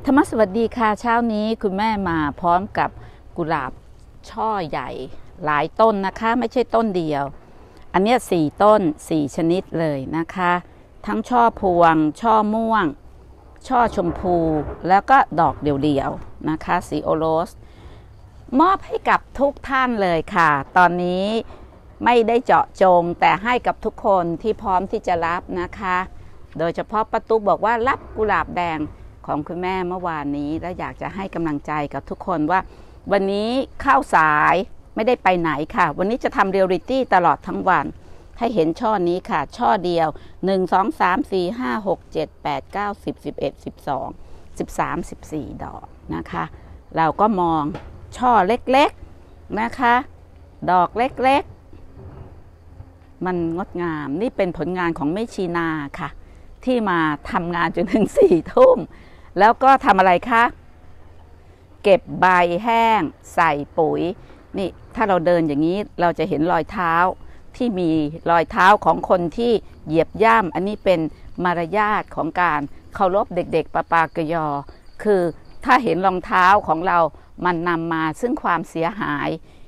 ธรรมสวัสดีค่ะเช้านี้คุณแม่มาพร้อมกับกุหลาบช่อใหญ่หลายต้นนะคะไม่ใช่ต้นเดียวอันนี้4 ต้น4 ชนิดเลยนะคะทั้งช่อพวงช่อม่วงช่อชมพูแล้วก็ดอกเดี่ยวๆนะคะสีโอโรสมอบให้กับทุกท่านเลยค่ะตอนนี้ไม่ได้เจาะจงแต่ให้กับทุกคนที่พร้อมที่จะรับนะคะโดยเฉพาะป้าตุ๊กบอกว่ารับกุหลาบแดงของคุณแม่เมื่อวานนี้และอยากจะให้กำลังใจกับทุกคนว่าวันนี้เข้าสายไม่ได้ไปไหนค่ะวันนี้จะทำเรียลลิตี้ตลอดทั้งวันให้เห็นช่อนี้ค่ะช่อเดียว1 2 3 4 5 6 7 8 9 10 11 12 13 14 ดอกนะคะเราก็มองช่อเล็กๆนะคะดอกเล็กๆมันงดงามนี่เป็นผลงานของแม่ชีนาค่ะที่มาทำงานจนถึง4 ทุ่มแล้วก็ทำอะไรคะเก็บใบแห้งใส่ปุ๋ยนี่ถ้าเราเดินอย่างนี้เราจะเห็นรอยเท้าที่มีรอยเท้าของคนที่เหยียบย่ำอันนี้เป็นมารยาทของการเคารพเด็กๆปากยอคือถ้าเห็นรองเท้าของเรามันนำมาซึ่งความเสียหาย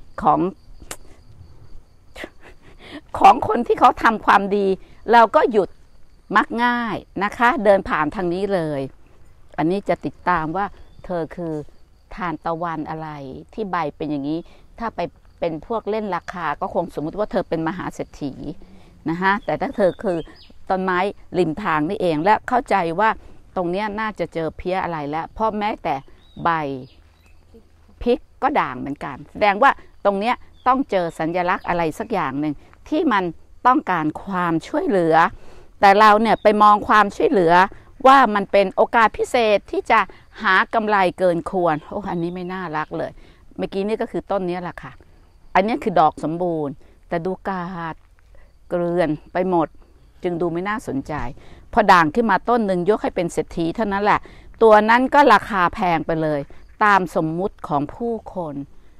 ของคนที่เขาทำความดีเราก็หยุดมักง่ายนะคะเดินผ่านทางนี้เลยอันนี้จะติดตามว่าเธอคือทานตะวันอะไรที่ใบเป็นอย่างนี้ถ้าไปเป็นพวกเล่นราคาก็คงสมมุติว่าเธอเป็นมหาเศรษฐีนะคะแต่ถ้าเธอคือต้นไม้ริมทางนี่เองและเข้าใจว่าตรงนี้น่าจะเจอเพี้ยอะไรแล้วเพราะแม้แต่ใบพริกก็ด่างเหมือนกันแสดงว่าตรงนี้ต้องเจอสัญลักษณ์อะไรสักอย่างหนึ่งที่มันต้องการความช่วยเหลือแต่เราเนี่ยไปมองความช่วยเหลือว่ามันเป็นโอกาสพิเศษที่จะหากำไรเกินควรโอ้อันนี้ไม่น่ารักเลยเมื่อกี้นี่ก็คือต้นนี้แหละค่ะอันนี้คือดอกสมบูรณ์แต่ดูกาดเกลื่อนไปหมดจึงดูไม่น่าสนใจพอด่างขึ้นมาต้นหนึ่งยกให้เป็นเศรษฐีเท่านั้นแหละตัวนั้นก็ราคาแพงไปเลยตามสมมุติของผู้คน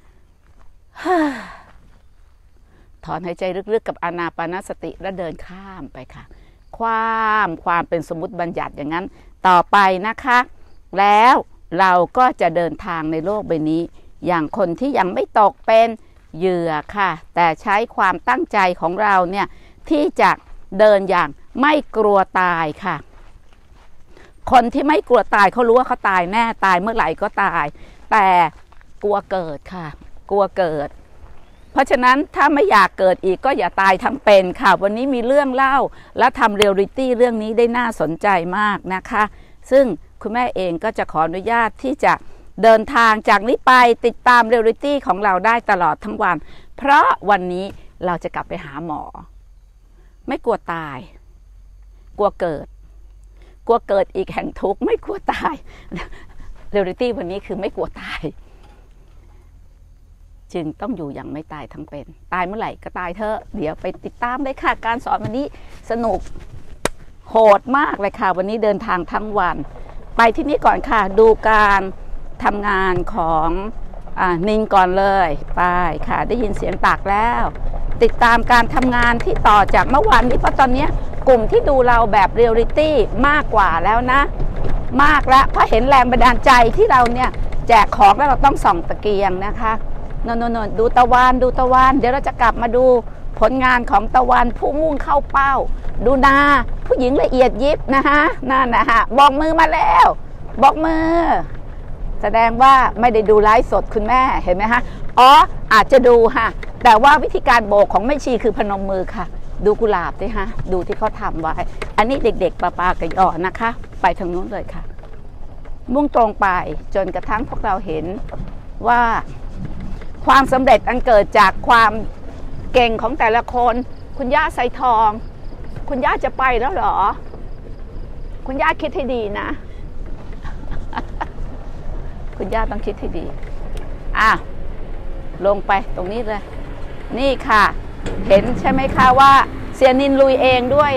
ถอนหายใจลึกๆกับอานาปานสติแล้วเดินข้ามไปค่ะความเป็นสมมุติบัญญัติอย่างนั้นต่อไปนะคะแล้วเราก็จะเดินทางในโลกใบนี้อย่างคนที่ยังไม่ตกเป็นเหยื่อค่ะแต่ใช้ความตั้งใจของเราเนี่ยที่จะเดินอย่างไม่กลัวตายค่ะคนที่ไม่กลัวตายเขารู้ว่าเขาตายแน่ตายเมื่อไหร่ก็ตายแต่กลัวเกิดค่ะกลัวเกิดเพราะฉะนั้นถ้าไม่อยากเกิดอีกก็อย่าตายทั้งเป็นค่ะวันนี้มีเรื่องเล่าและทำเรียลลิตี้เรื่องนี้ได้น่าสนใจมากนะคะซึ่งคุณแม่เองก็จะขออนุญาตที่จะเดินทางจากนี้ไปติดตามเรียลลิตี้ของเราได้ตลอดทั้งวันเพราะวันนี้เราจะกลับไปหาหมอไม่กลัวตายกลัวเกิดอีกแห่งทุกข์ไม่กลัวตายเรียลลิตี้วันนี้คือไม่กลัวตายจึงต้องอยู่อย่างไม่ตายทั้งเป็นตายเมื่อไหร่ก็ตายเถอะเดี๋ยวไปติดตามเลยค่ะการสอนวันนี้สนุกโหดมากเลยค่ะวันนี้เดินทางทั้งวันไปที่นี่ก่อนค่ะดูการทำงานของนิงก่อนเลยไปค่ะได้ยินเสียงตากแล้วติดตามการทำงานที่ต่อจากเมื่อวานนี้เพราะตอนนี้กลุ่มที่ดูเราแบบเรียลลิตี้มากกว่าแล้วนะมากแล้วเพราะเห็นแรงบันดาลใจที่เราเนี่ยแจกของแล้วเราต้องส่องตะเกียงนะคะนนดูตะวันเดี๋ยวเราจะกลับมาดูผลงานของตะวันผู้มุ่งเข้าเป้าดูนาผู้หญิงละเอียดยิบนะคะนั่นนะฮะบอกมือมาแล้วบอกมือแสดงว่าไม่ได้ดูไลฟ์สดคุณแม่เห็นไหมคะอ๋ออาจจะดูค่ะแต่ว่าวิธีการโบกของแม่ชีคือพนมมือค่ะดูกุหลาบสิฮะดูที่เขาทำไว้อันนี้เด็กๆปากระยอนะคะไปทางนู้นเลยค่ะมุ่งตรงไปจนกระทั่งพวกเราเห็นว่าความสำเร็จอันเกิดจากความเก่งของแต่ละคนคุณย่าไซทองคุณย่าจะไปแล้วเหรอคุณย่าคิดให้ดีนะคุณย่าต้องคิดให้ดีลงไปตรงนี้เลยนี่ค่ะเห็นใช่ไหมคะว่าเสียนินลุยเองด้วย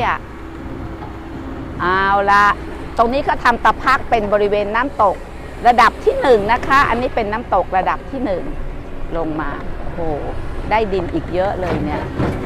เอาละตรงนี้เขาทำตะพักเป็นบริเวณน้ำตกระดับที่1นะคะอันนี้เป็นน้ำตกระดับที่1ลงมาโอ้ได้ดินอีกเยอะเลยเนี่ย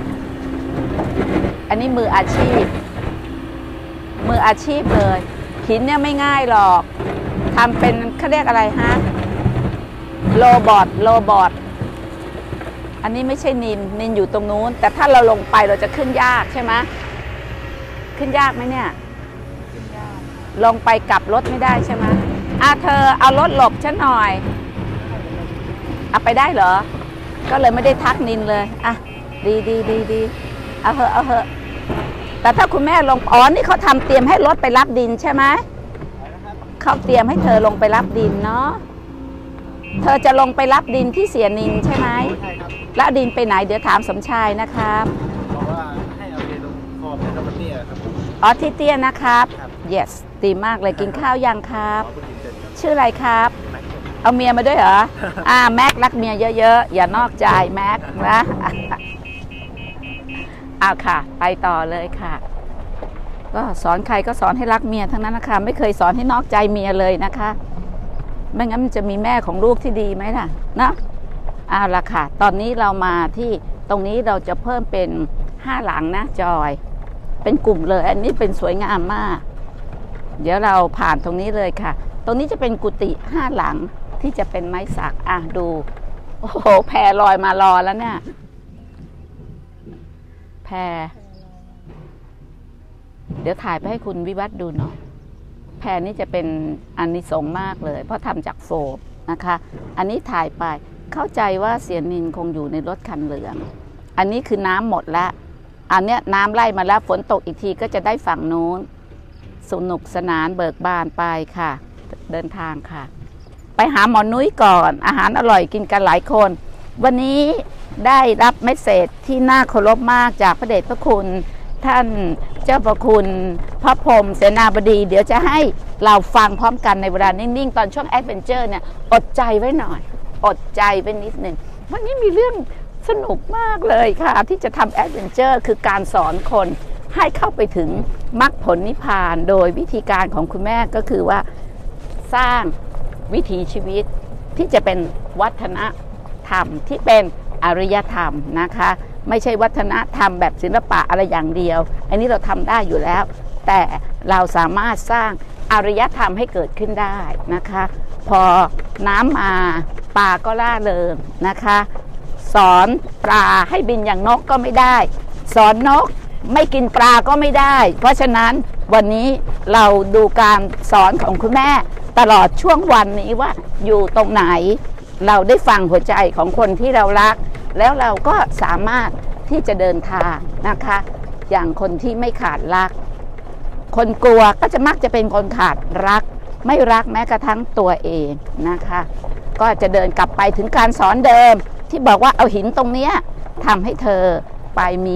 อันนี้มืออาชีพเลยหินเนี่ยไม่ง่ายหรอกทำเป็นเขาเรียกอะไรฮะโรบอทอันนี้ไม่ใช่นินอยู่ตรงนู้นแต่ถ้าเราลงไปเราจะขึ้นยากใช่ไหมขึ้นยากไหมเนี่ยลงไปกลับรถไม่ได้ใช่ไหมเธอเอารถหลบฉันหน่อยเอาไปได้เหรอก็เลยไม่ได้ทักนินเลยดีเอาเหอะแต่ถ้าคุณแม่ลงนี่เขาทำเตรียมให้รถไปรับดินใช่ไหมเขาเตรียมให้เธอลงไปรับดินเนาะเธอจะลงไปรับดินที่เสียนินใช่ไหมใช่ครับแล้วดินไปไหนเดี๋ยวถามสมชายนะครับบอกว่าให้เอาดินลงขอบเป็นเตี้ยครับที่เตี้ยนะครับ yes ดีมากเลยกินข้าวยังครับชื่ออะไรครับเอาเมียมาด้วยเหรอแม็กรักเมียเยอะๆอย่านอกใจแม็กนะค่ะไปต่อเลยค่ะก็สอนใครก็สอนให้รักเมียทั้งนั้นนะคะไม่เคยสอนให้นอกใจเมียเลยนะคะไม่งั้นมันจะมีแม่ของลูกที่ดีไหมล่ะนะล่ะค่ะตอนนี้เรามาที่ตรงนี้เราจะเพิ่มเป็น5 หลังนะจอยเป็นกลุ่มเลยอันนี้เป็นสวยงามมากเดี๋ยวเราผ่านตรงนี้เลยค่ะตรงนี้จะเป็นกุฏิ5 หลังที่จะเป็นไม้สักดูโอ้โหแพลอยมารอแล้วเนี่ยแพเดี๋ยวถ่ายไปให้คุณวิวัฒน์ดูเนาะแพนี้จะเป็นอานิสงส์มากเลยเพราะทำจากโฟมนะคะอันนี้ถ่ายไปเข้าใจว่าเสียนินคงอยู่ในรถคันเหลืองอันนี้คือน้ำหมดแล้วอันเนี้ยน้ำไล่มาแล้วฝนตกอีกทีก็จะได้ฝั่งนู้นสนุกสนานเบิกบานไปค่ะเดินทางค่ะไปหาหมอนุ้ยก่อนอาหารอร่อยกินกันหลายคนวันนี้ได้รับเมสเสจที่น่าเคารพมากจากพระเดชพระคุณท่านเจ้าประคุณพระพรหมเสนาบดีเดี๋ยวจะให้เราฟังพร้อมกันในเวลานิ่งๆตอนช่วงแอดเวนเจอร์เนี่ยอดใจไว้หน่อยอดใจไว้นิดหนึ่งวันนี้มีเรื่องสนุกมากเลยค่ะที่จะทำแอดเวนเจอร์คือการสอนคนให้เข้าไปถึงมรรคผลนิพพานโดยวิธีการของคุณแม่ก็คือว่าสร้างวิถีชีวิตที่จะเป็นวัฒนธรรมที่เป็นอารยธรรมนะคะไม่ใช่วัฒนธรรมแบบศิลปะอะไรอย่างเดียวอันนี้เราทำได้อยู่แล้วแต่เราสามารถสร้างอารยธรรมให้เกิดขึ้นได้นะคะพอน้ำมาปลาก็ล่าเริงนะคะสอนปลาให้บินอย่างนกก็ไม่ได้สอนนกไม่กินปลาก็ไม่ได้เพราะฉะนั้นวันนี้เราดูการสอนของคุณแม่ตลอดช่วงวันนี้ว่าอยู่ตรงไหนเราได้ฟังหัวใจของคนที่เรารักแล้วเราก็สามารถที่จะเดินทางนะคะอย่างคนที่ไม่ขาดรักคนกลัวก็จะมักจะเป็นคนขาดรักไม่รักแม้กระทั่งตัวเองนะคะก็จะเดินกลับไปถึงการสอนเดิมที่บอกว่าเอาหินตรงนี้ทำให้เธอไปมี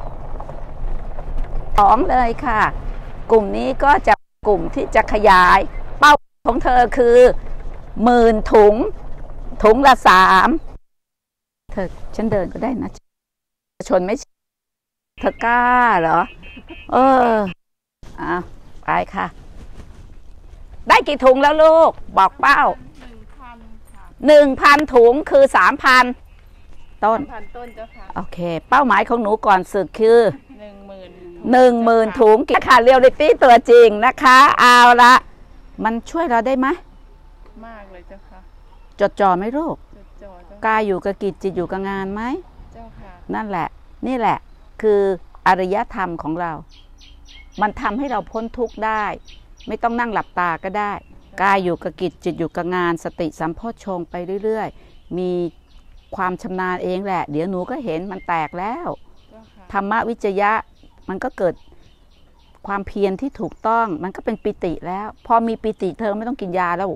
ท้องเลยค่ะกลุ่มนี้ก็จะกลุ่มที่จะขยายเป้าของเธอคือ10,000 ถุงละ3เธอฉันเดินก็ได้นะชนไม่เธอกล้าเหรอไปค่ะได้กี่ถุงแล้วลูกบอกเป้า1,000 ถุงคือ3,000 ต้นเจ้าค่ะโอเคเป้าหมายของหนูก่อนศึกคือ10,000 ถุงค่ะเรียลลิตี้ตัวจริงนะคะเอาละมันช่วยเราได้ไหมมากเลยเจ้าค่ะจดจ่อไหมลูกกายอยู่กับกิจจิตอยู่กับงานไหมเจ้าค่ะนั่นแหละนี่แหละคืออารยธรรมของเรามันทำให้เราพ้นทุกข์ได้ไม่ต้องนั่งหลับตาก็ได้กายอยู่กับกิจจิตอยู่กับงานสติสัมโพชฌงค์ไปเรื่อยๆมีความชำนาญเองแหละเดี๋ยวหนูก็เห็นมันแตกแล้วธรรมวิจยะมันก็เกิดความเพียรที่ถูกต้องมันก็เป็นปิติแล้วพอมีปิติเธอไม่ต้องกินยาแล้ว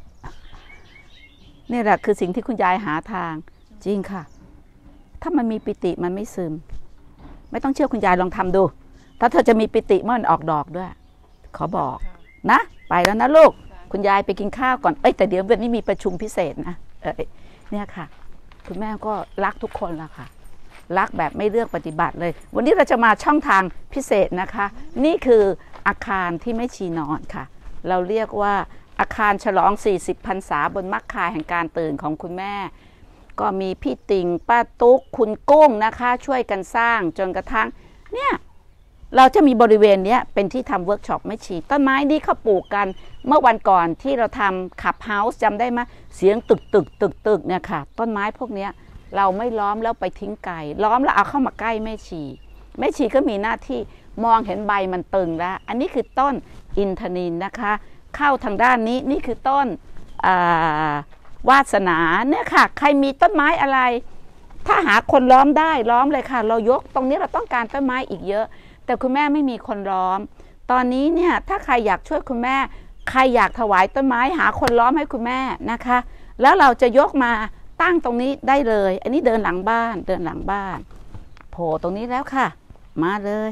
นี่แหละคือสิ่งที่คุณยายหาทางจริงค่ะถ้ามันมีปิติมันไม่ซึมไม่ต้องเชื่อคุณยายลองทำดูถ้าเธอจะมีปิติเมื่อมันออกดอกด้วยขอบอกนะไปแล้วนะลูกคุณยายไปกินข้าวก่อนแต่เดี๋ยววันนี้มีประชุมพิเศษนะเนี่ยค่ะคุณแม่ก็รักทุกคนละค่ะรักแบบไม่เลือกปฏิบัติเลยวันนี้เราจะมาช่องทางพิเศษนะคะนี่คืออาคารที่ไม่ชีนอนค่ะเราเรียกว่าอาคารฉลอง40 พรรษาบนมรรคาแห่งการตื่นของคุณแม่ก็มีพี่ติ่งป้าตุ๊กคุณกุ้งนะคะช่วยกันสร้างจนกระทั่งเนี่ยเราจะมีบริเวณนี้เป็นที่ทำเวิร์กช็อปไม่ฉีดต้นไม้นี่เขาปลูกกันเมื่อวันก่อนที่เราทำขับเฮาส์จำได้ไหมเสียงตึกเนี่ยค่ะต้นไม้พวกนี้เราไม่ล้อมแล้วไปทิ้งไกลล้อมแล้วเอาเข้ามาใกล้แม่ชีก็มีหน้าที่มองเห็นใบมันตึงแล้วอันนี้คือต้นอินทนิลนะคะเข้าทางด้านนี้นี่คือต้นวาสนาเนี่ยค่ะใครมีต้นไม้อะไรถ้าหาคนล้อมได้ล้อมเลยค่ะเรายกตรงนี้เราต้องการต้นไม้อีกเยอะแต่คุณแม่ไม่มีคนล้อมตอนนี้เนี่ยถ้าใครอยากช่วยคุณแม่ใครอยากถวายต้นไม้หาคนล้อมให้คุณแม่นะคะแล้วเราจะยกมาตั้งตรงนี้ได้เลยอันนี้เดินหลังบ้านโผล่ตรงนี้แล้วค่ะมาเลย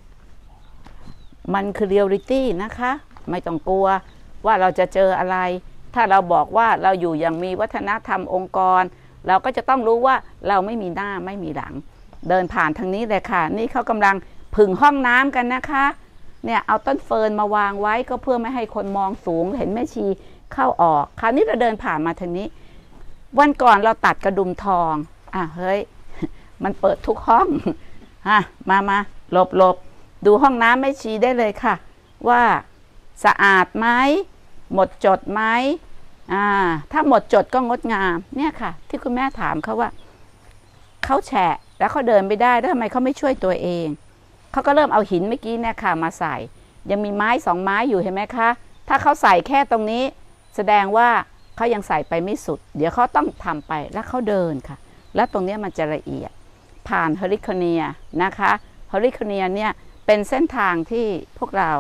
มันคือเรียลลิตี้นะคะไม่ต้องกลัวว่าเราจะเจออะไรถ้าเราบอกว่าเราอยู่อย่างมีวัฒนธรรมองค์กรเราก็จะต้องรู้ว่าเราไม่มีหน้าไม่มีหลังเดินผ่านทางนี้เลยค่ะนี่เขากำลังผึ่งห้องน้ำกันนะคะเนี่ยเอาต้นเฟิร์นมาวางไว้ก็เพื่อไม่ให้คนมองสูงเห็นแม่ชีเข้าออกคราวนี้เราเดินผ่านมาทางนี้วันก่อนเราตัดกระดุมทองเฮ้ยมันเปิดทุกห้องมาหลบดูห้องน้ำแม่ชีได้เลยค่ะว่าสะอาดไหมหมดจดไหมถ้าหมดจดก็งดงามเนี่ยค่ะที่คุณแม่ถามเขาว่าเขาแฉะแล้วเขาเดินไม่ได้แล้วทำไมเขาไม่ช่วยตัวเองเขาก็เริ่มเอาหินเมื่อกี้เนี่ยค่ะมาใส่ยังมีไม้2ไม้อยู่เห็นไหมคะถ้าเขาใส่แค่ตรงนี้แสดงว่าเขายังใส่ไปไม่สุดเดี๋ยวเขาต้องทำไปแล้วเขาเดินค่ะแล้วตรงนี้มันจะละเอียดผ่านเฮลิคอเนียนะคะเฮลิคอเนียเนี่ยเป็นเส้นทางที่พวกเรา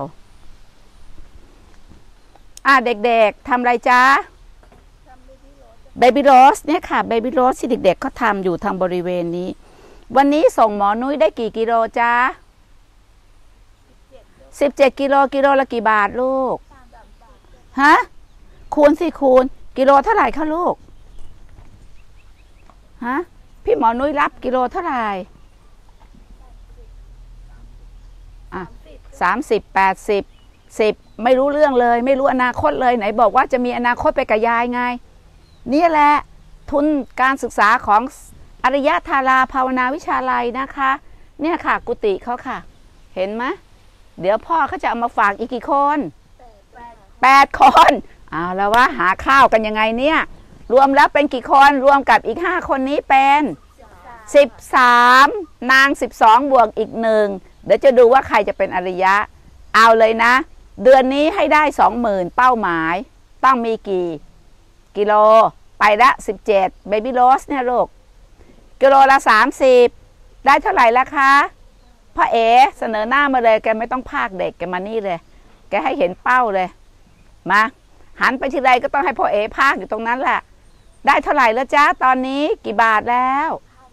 เด็กๆทำอะไรจ๊ะเบบี้โรสเนี่ยค่ะเบบี้โรสที่เด็กๆเขาทำอยู่ทางบริเวณนี้วันนี้ส่งหมอนุ้ยได้กี่กิโลจ๊ะ17 กิโลกิโลละกี่บาทลูกคูณสิคูณกิโลเท่าไหร่คะลูกพี่หมอนุ้ยรับกิโลเท่าไหร่30 80 10ไม่รู้เรื่องเลยไม่รู้อนาคตเลยไหนบอกว่าจะมีอนาคตไปกับยายไงนี่แหละทุนการศึกษาของอริยธาราภาวนาวิชาลัยนะคะเนี่ยค่ะกุฏิเขาค่ะเห็นไหมเดี๋ยวพ่อเขาจะเอามาฝากอีกกี่คน8 คนเอาแล้วว่าหาข้าวกันยังไงเนี่ยรวมแล้วเป็นกี่คนรวมกับอีก5 คนนี้เป็น13นาง12บวกอีก1เดี๋ยวจะดูว่าใครจะเป็นอริยะเอาเลยนะเดือนนี้ให้ได้ 20,000เป้าหมายต้องมีกี่กิโลไปละ17เบบี้โรสเนี่ยลูกกิโลละ30ได้เท่าไหร่ละคะพ่อเอ๋เสนอหน้ามาเลยแกไม่ต้องพากเด็กแกมานี่เลยแกให้เห็นเป้าเลยมาหันไปทีไรก็ต้องให้พ่อเอ๋พากอยู่ตรงนั้นแหละได้เท่าไหร่แล้วจ้าตอนนี้กี่บาทแล้ว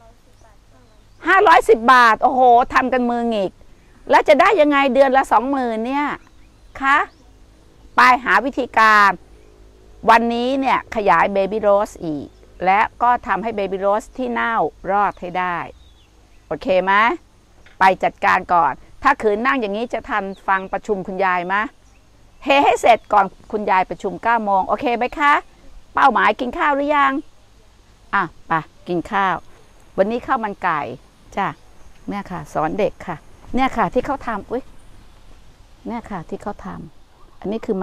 510 บาทโอ้โหทำกันมือหงิกแล้วจะได้ยังไงเดือนละ 20,000เนี่ยคะไปหาวิธีการวันนี้เนี่ยขยายเบบี้โรสอีกและก็ทำให้เบบี้โรสที่เน่ารอดให้ได้โอเคไหมไปจัดการก่อนถ้าขืนนั่งอย่างนี้จะทันฟังประชุมคุณยายไหมเฮให้เสร็จก่อนคุณยายประชุม9 โมงโอเคไหมคะเป้าหมายกินข้าวหรือยังไปกินข้าววันนี้ข้าวมันไก่จ้ะเนี่ยค่ะสอนเด็กค่ะเนี่ยค่ะที่เขาทำเนี่ยค่ะที่เขาทำอันนี้คือ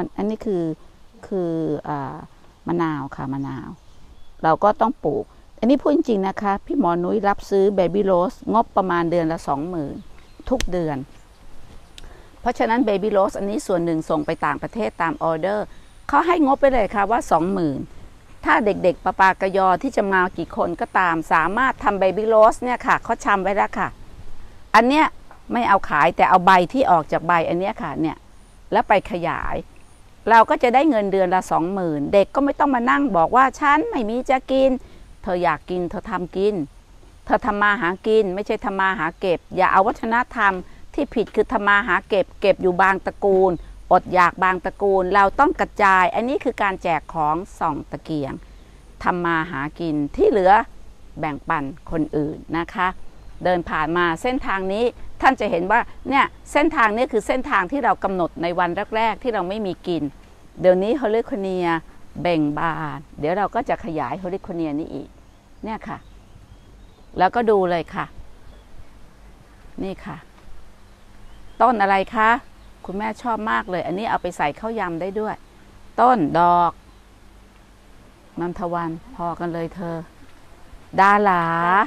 มะนาวค่ะมะนาวเราก็ต้องปลูกอันนี้พูดจริงๆนะคะพี่หมอนุ้ยรับซื้อเบบี้โรสงบประมาณเดือนละ 20,000ทุกเดือนเพราะฉะนั้นเบบี้โรสอันนี้ส่วนหนึ่งส่งไปต่างประเทศตามออเดอร์เขาให้งบไปเลยค่ะว่า 20,000ถ้าเด็กๆปากยอที่จะมากี่คนก็ตามสามารถทำเบบี้โรสเนี่ยค่ะเขาชำไว้แล้วค่ะอันเนี้ยไม่เอาขายแต่เอาใบที่ออกจากใบอันเนี้ยค่ะเนี่ยแล้วไปขยายเราก็จะได้เงินเดือนละ 20,000เด็กก็ไม่ต้องมานั่งบอกว่าฉันไม่มีจะกินเธออยากกินเธอทำกินเธอทำมาหากินไม่ใช่ทำมาหาเก็บอย่าเอาวัฒนธรรมที่ผิดคือทำมาหาเก็บอยู่บางตระกูลอดอยากบางตระกูลเราต้องกระจายอันนี้คือการแจกของส่องตะเกียงทำมาหากินที่เหลือแบ่งปันคนอื่นนะคะเดินผ่านมาเส้นทางนี้ท่านจะเห็นว่าเนี่ยเส้นทางนี้คือเส้นทางที่เรากำหนดในวันแรกๆที่เราไม่มีกินเดี๋ยวนี้เฮลิคอเนียเบ่งบานเดี๋ยวเราก็จะขยายเฮลิคอเนียนี้อีกเนี่ยค่ะแล้วก็ดูเลยค่ะนี่ค่ะต้นอะไรคะคุณแม่ชอบมากเลย อันนี้เอาไปใส่ข้าวยำได้ด้วย ต้นดอกนันทวันพอกันเลยเธอ ดาหลา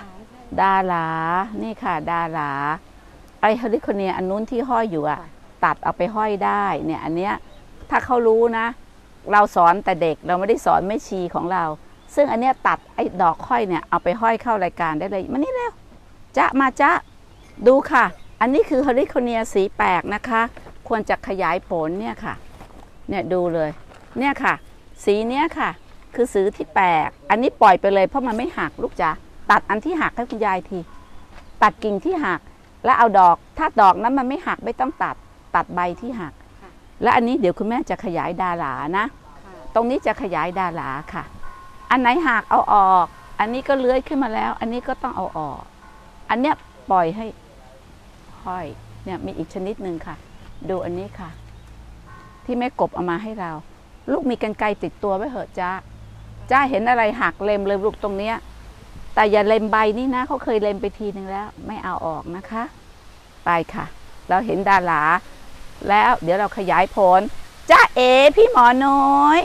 นี่ค่ะดาหลาไอเฮลิโคเนียอันนู้นที่ห้อยอยู่อะตัดเอาไปห้อยได้เนี่ยอันเนี้ยถ้าเขารู้นะเราสอนแต่เด็กเราไม่ได้สอนแม่ชีของเราซึ่งอันเนี้ยตัดไอ้ดอกห้อยเนี่ยเอาไปห้อยเข้ารายการได้เลยมานี่แล้วจ๊ะดูค่ะอันนี้คือเฮลิโคเนียสีแปลกนะคะควรจะขยายผลเนี่ยค่ะเนี่ยดูเลยเนี่ยค่ะสีเนี้ยค่ะคือสีที่แปลกอันนี้ปล่อยไปเลยเพราะมันไม่หักลูกจ๋าตัดอันที่หักให้คุณยายทีตัดกิ่งที่หักแล้วเอาดอกถ้าดอกนั้นมันไม่หักไม่ต้องตัดใบที่หักและอันนี้เดี๋ยวคุณแม่จะขยายดาหลานะตรงนี้จะขยายดาหลาค่ะอันไหนหักเอาออกอันนี้ก็เลื้อยขึ้นมาแล้วอันนี้ก็ต้องเอาออกอันเนี้ยปล่อยให้ห้อยเนี่ยมีอีกชนิดหนึ่งค่ะดูอันนี้ค่ะที่แม่กบเอามาให้เราลูกมีกรรไกรติดตัวไว้เหอะจ้าเห็นอะไรหักเล็มเลยลูกตรงเนี้ยแต่อย่าเล็มใบนี่นะเขาเคยเล็มไปทีนึงแล้วไม่เอาออกนะคะไปค่ะเราเห็นดาหลาแล้วเดี๋ยวเราขยายผลจ้าเอพี่หมอน้อย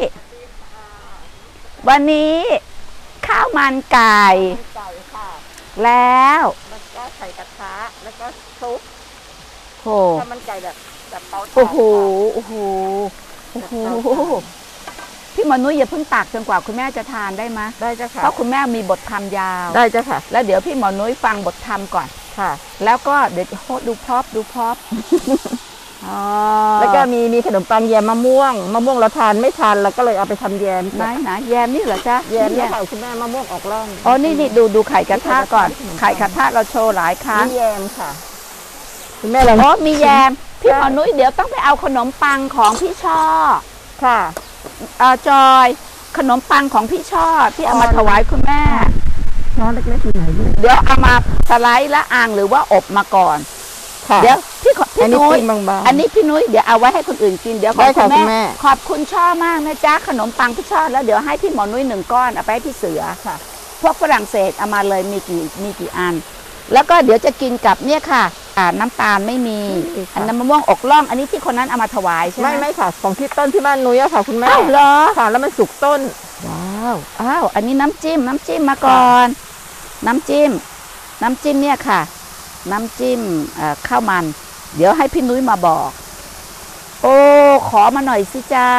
วันนี้ข้าวมันไก่แล้วมันก็ใส่กระทะแล้วก็ซุปโอ้ข้าวมันไก่แบบเตาถ่านโอ้โหพี่หมอนุ้ยอย่าเพิ่งตักจนกว่าคุณแม่จะทานได้ไหมได้จ้ะค่ะเพราะคุณแม่มีบทธรรมยาวได้จ้ะค่ะแล้วเดี๋ยวพี่หมอนุ้ยฟังบทธรรมก่อนค่ะแล้วก็เดี๋ยวดูพร็อพแล้วก็มีขนมปังแยมมะม่วงเราทานไม่ทานเราก็เลยเอาไปทำแยมไหนแยมนี่เหรอจ๊ะแยมนี่ค่ะคุณแม่มะม่วงออกร่องอ๋อนี่ดูไข่กระทะก่อนไข่กระทะเราโชว์หลายครั้งมีแยมค่ะคุณแม่เรามีแยมพี่หมอนุ้ยเดี๋ยวต้องไปเอาขนมปังของพี่ช่อค่ะจอยขนมปังของพี่ช่อที่เอามาถวายคุณแม่น้องเล็กๆอยู่ไหนเดี๋ยวเอามาสไลด์และอ่างหรือว่าอบมาก่อนเดี๋ยวพี่นุ้ยอันนี้พี่นุ้ยเดี๋ยวเอาไว้ให้คนอื่นกินเดี๋ยวขอบคุณแม่ขอบคุณช่อมากนะจ๊ะขนมปังพี่ช่อแล้วเดี๋ยวให้พี่หมอนุ้ย1 ก้อนเอาไปให้พี่เสือค่ะพวกฝรั่งเศสเอามาเลยมีกี่อันแล้วก็เดี๋ยวจะกินกับเนี่ยค่ะน้ำตาลไม่มีอันน้ำมะม่วงอกล่องอันนี้ที่คนนั้นเอามาถวายใช่ไหมไม่ค่ะของที่ต้นที่บ้านนุ้ยอะค่ะคุณแม่เหรอค่ะแล้วมันสุกต้นว้าวอันนี้น้ำจิ้มมาก่อนน้ำจิ้มเนี่ยค่ะน้ำจิ้มข้าวมันเดี๋ยวให้พี่นุ้ยมาบอกโอ้ขอมาหน่อยสิจ๊ะ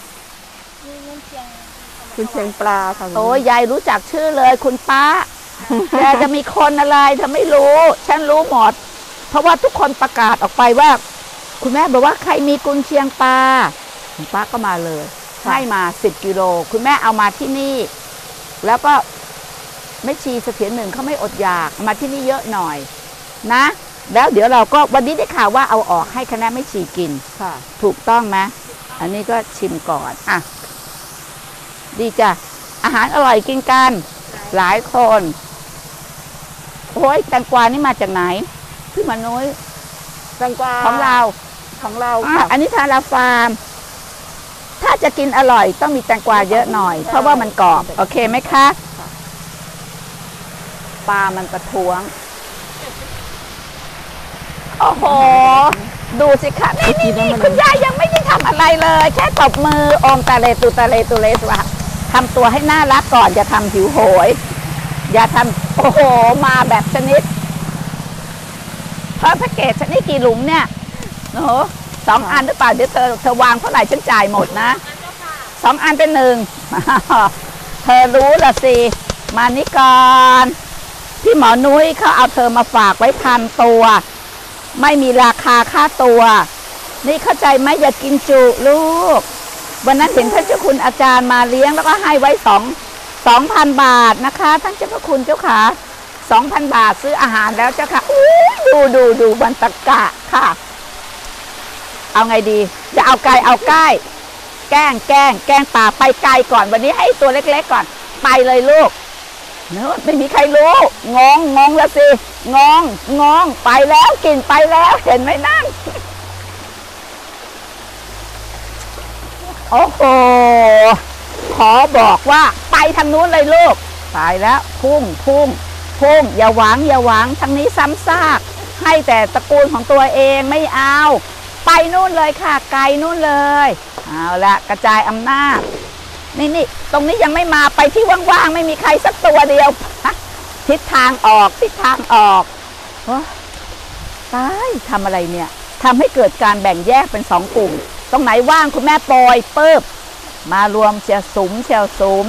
คุณเชียงปลาค่ะโอ้ยายรู้จักชื่อเลยคุณป้าแกจะมีคนอะไรเธอไม่รู้ฉันรู้หมดเพราะว่าทุกคนประกาศออกไปว่าคุณแม่บอกว่าใครมีกุนเชียงปลาคุณป้าก็มาเลยให้มา10 กิโลคุณแม่เอามาที่นี่แล้วก็แม่ชีเสถียร1เขาไม่อดอยากมาที่นี่เยอะหน่อยนะแล้วเดี๋ยวเราก็วันนี้ได้ข่าวว่าเอาออกให้คณะแม่ชีกินค่ะถูกต้องไหมอันนี้ก็ชิมก่อนอ่ะดีจ้ะอาหารอร่อยกินกันหลายคนโอ้ยแตงกวานี่มาจากไหนพี่มนุ้ยแตงกวาของเราอันนี้ทาราฟาร์มถ้าจะกินอร่อยต้องมีแตงกวาเยอะหน่อยเพราะว่ามันกรอบโอเคไหมคะปลามันประท้วงโอ้โหดูสิคะนี่คุณยายยังไม่ได้ทำอะไรเลยแค่ตบมือองตาเลตุวะทำตัวให้น่ารักก่อนอย่าทำหิวโหยอย่าทำโอ้โหมาแบบชนิดเพราะแพ็กเกจชนิดกี่หลุมเนี่ยโอ้โห2 อันหรือเปล่าเดี๋ยวเธอวางเท่าไหร่ฉันจ่ายหมดนะ2 อันเป็น1เธอรู้ละสิมานี่ก่อนพี่หมอนุ้ยเขาเอาเธอมาฝากไว้1,000 ตัวไม่มีราคาค่าตัวนี่เข้าใจไหมอย่ากินจุลูกวันนั้นเห็นท่านเจ้าคุณอาจารย์มาเลี้ยงแล้วก็ให้ไว้2,000 บาทนะคะท่านเจ้าพระคุณเจ้าค่ะ2,000 บาทซื้ออาหารแล้วเจ้าค่ะดูบันตะกะค่ะเอาไงดีจะเอาไก่เอาใกล้แกล้งป่าไปไกลก่อนวันนี้ให้ตัวเล็กๆก่อนไปเลยลูกเนื้อไม่มีใครรู้งงแล้วสิงงไปแล้วกินไปแล้วเห็นไหมนั่งโอ้โหขอบอกว่าไปทางนู้นเลยลูกตายแล้วพุ่งอย่าหวังทางนี้ซ้ำซากให้แต่ตระกูลของตัวเองไม่เอาไปนู่นเลยค่ะไกลนู่นเลยเอาละกระจายอำนาจนี่ตรงนี้ยังไม่มาไปที่ว่างๆไม่มีใครสักตัวเดียวทิศทางออกทิศทางออกตายทำอะไรเนี่ยทำให้เกิดการแบ่งแยกเป็นสองกลุ่มตรงไหนว่างคุณแม่ปล่อยปึ๊บมารวมเชียวสุม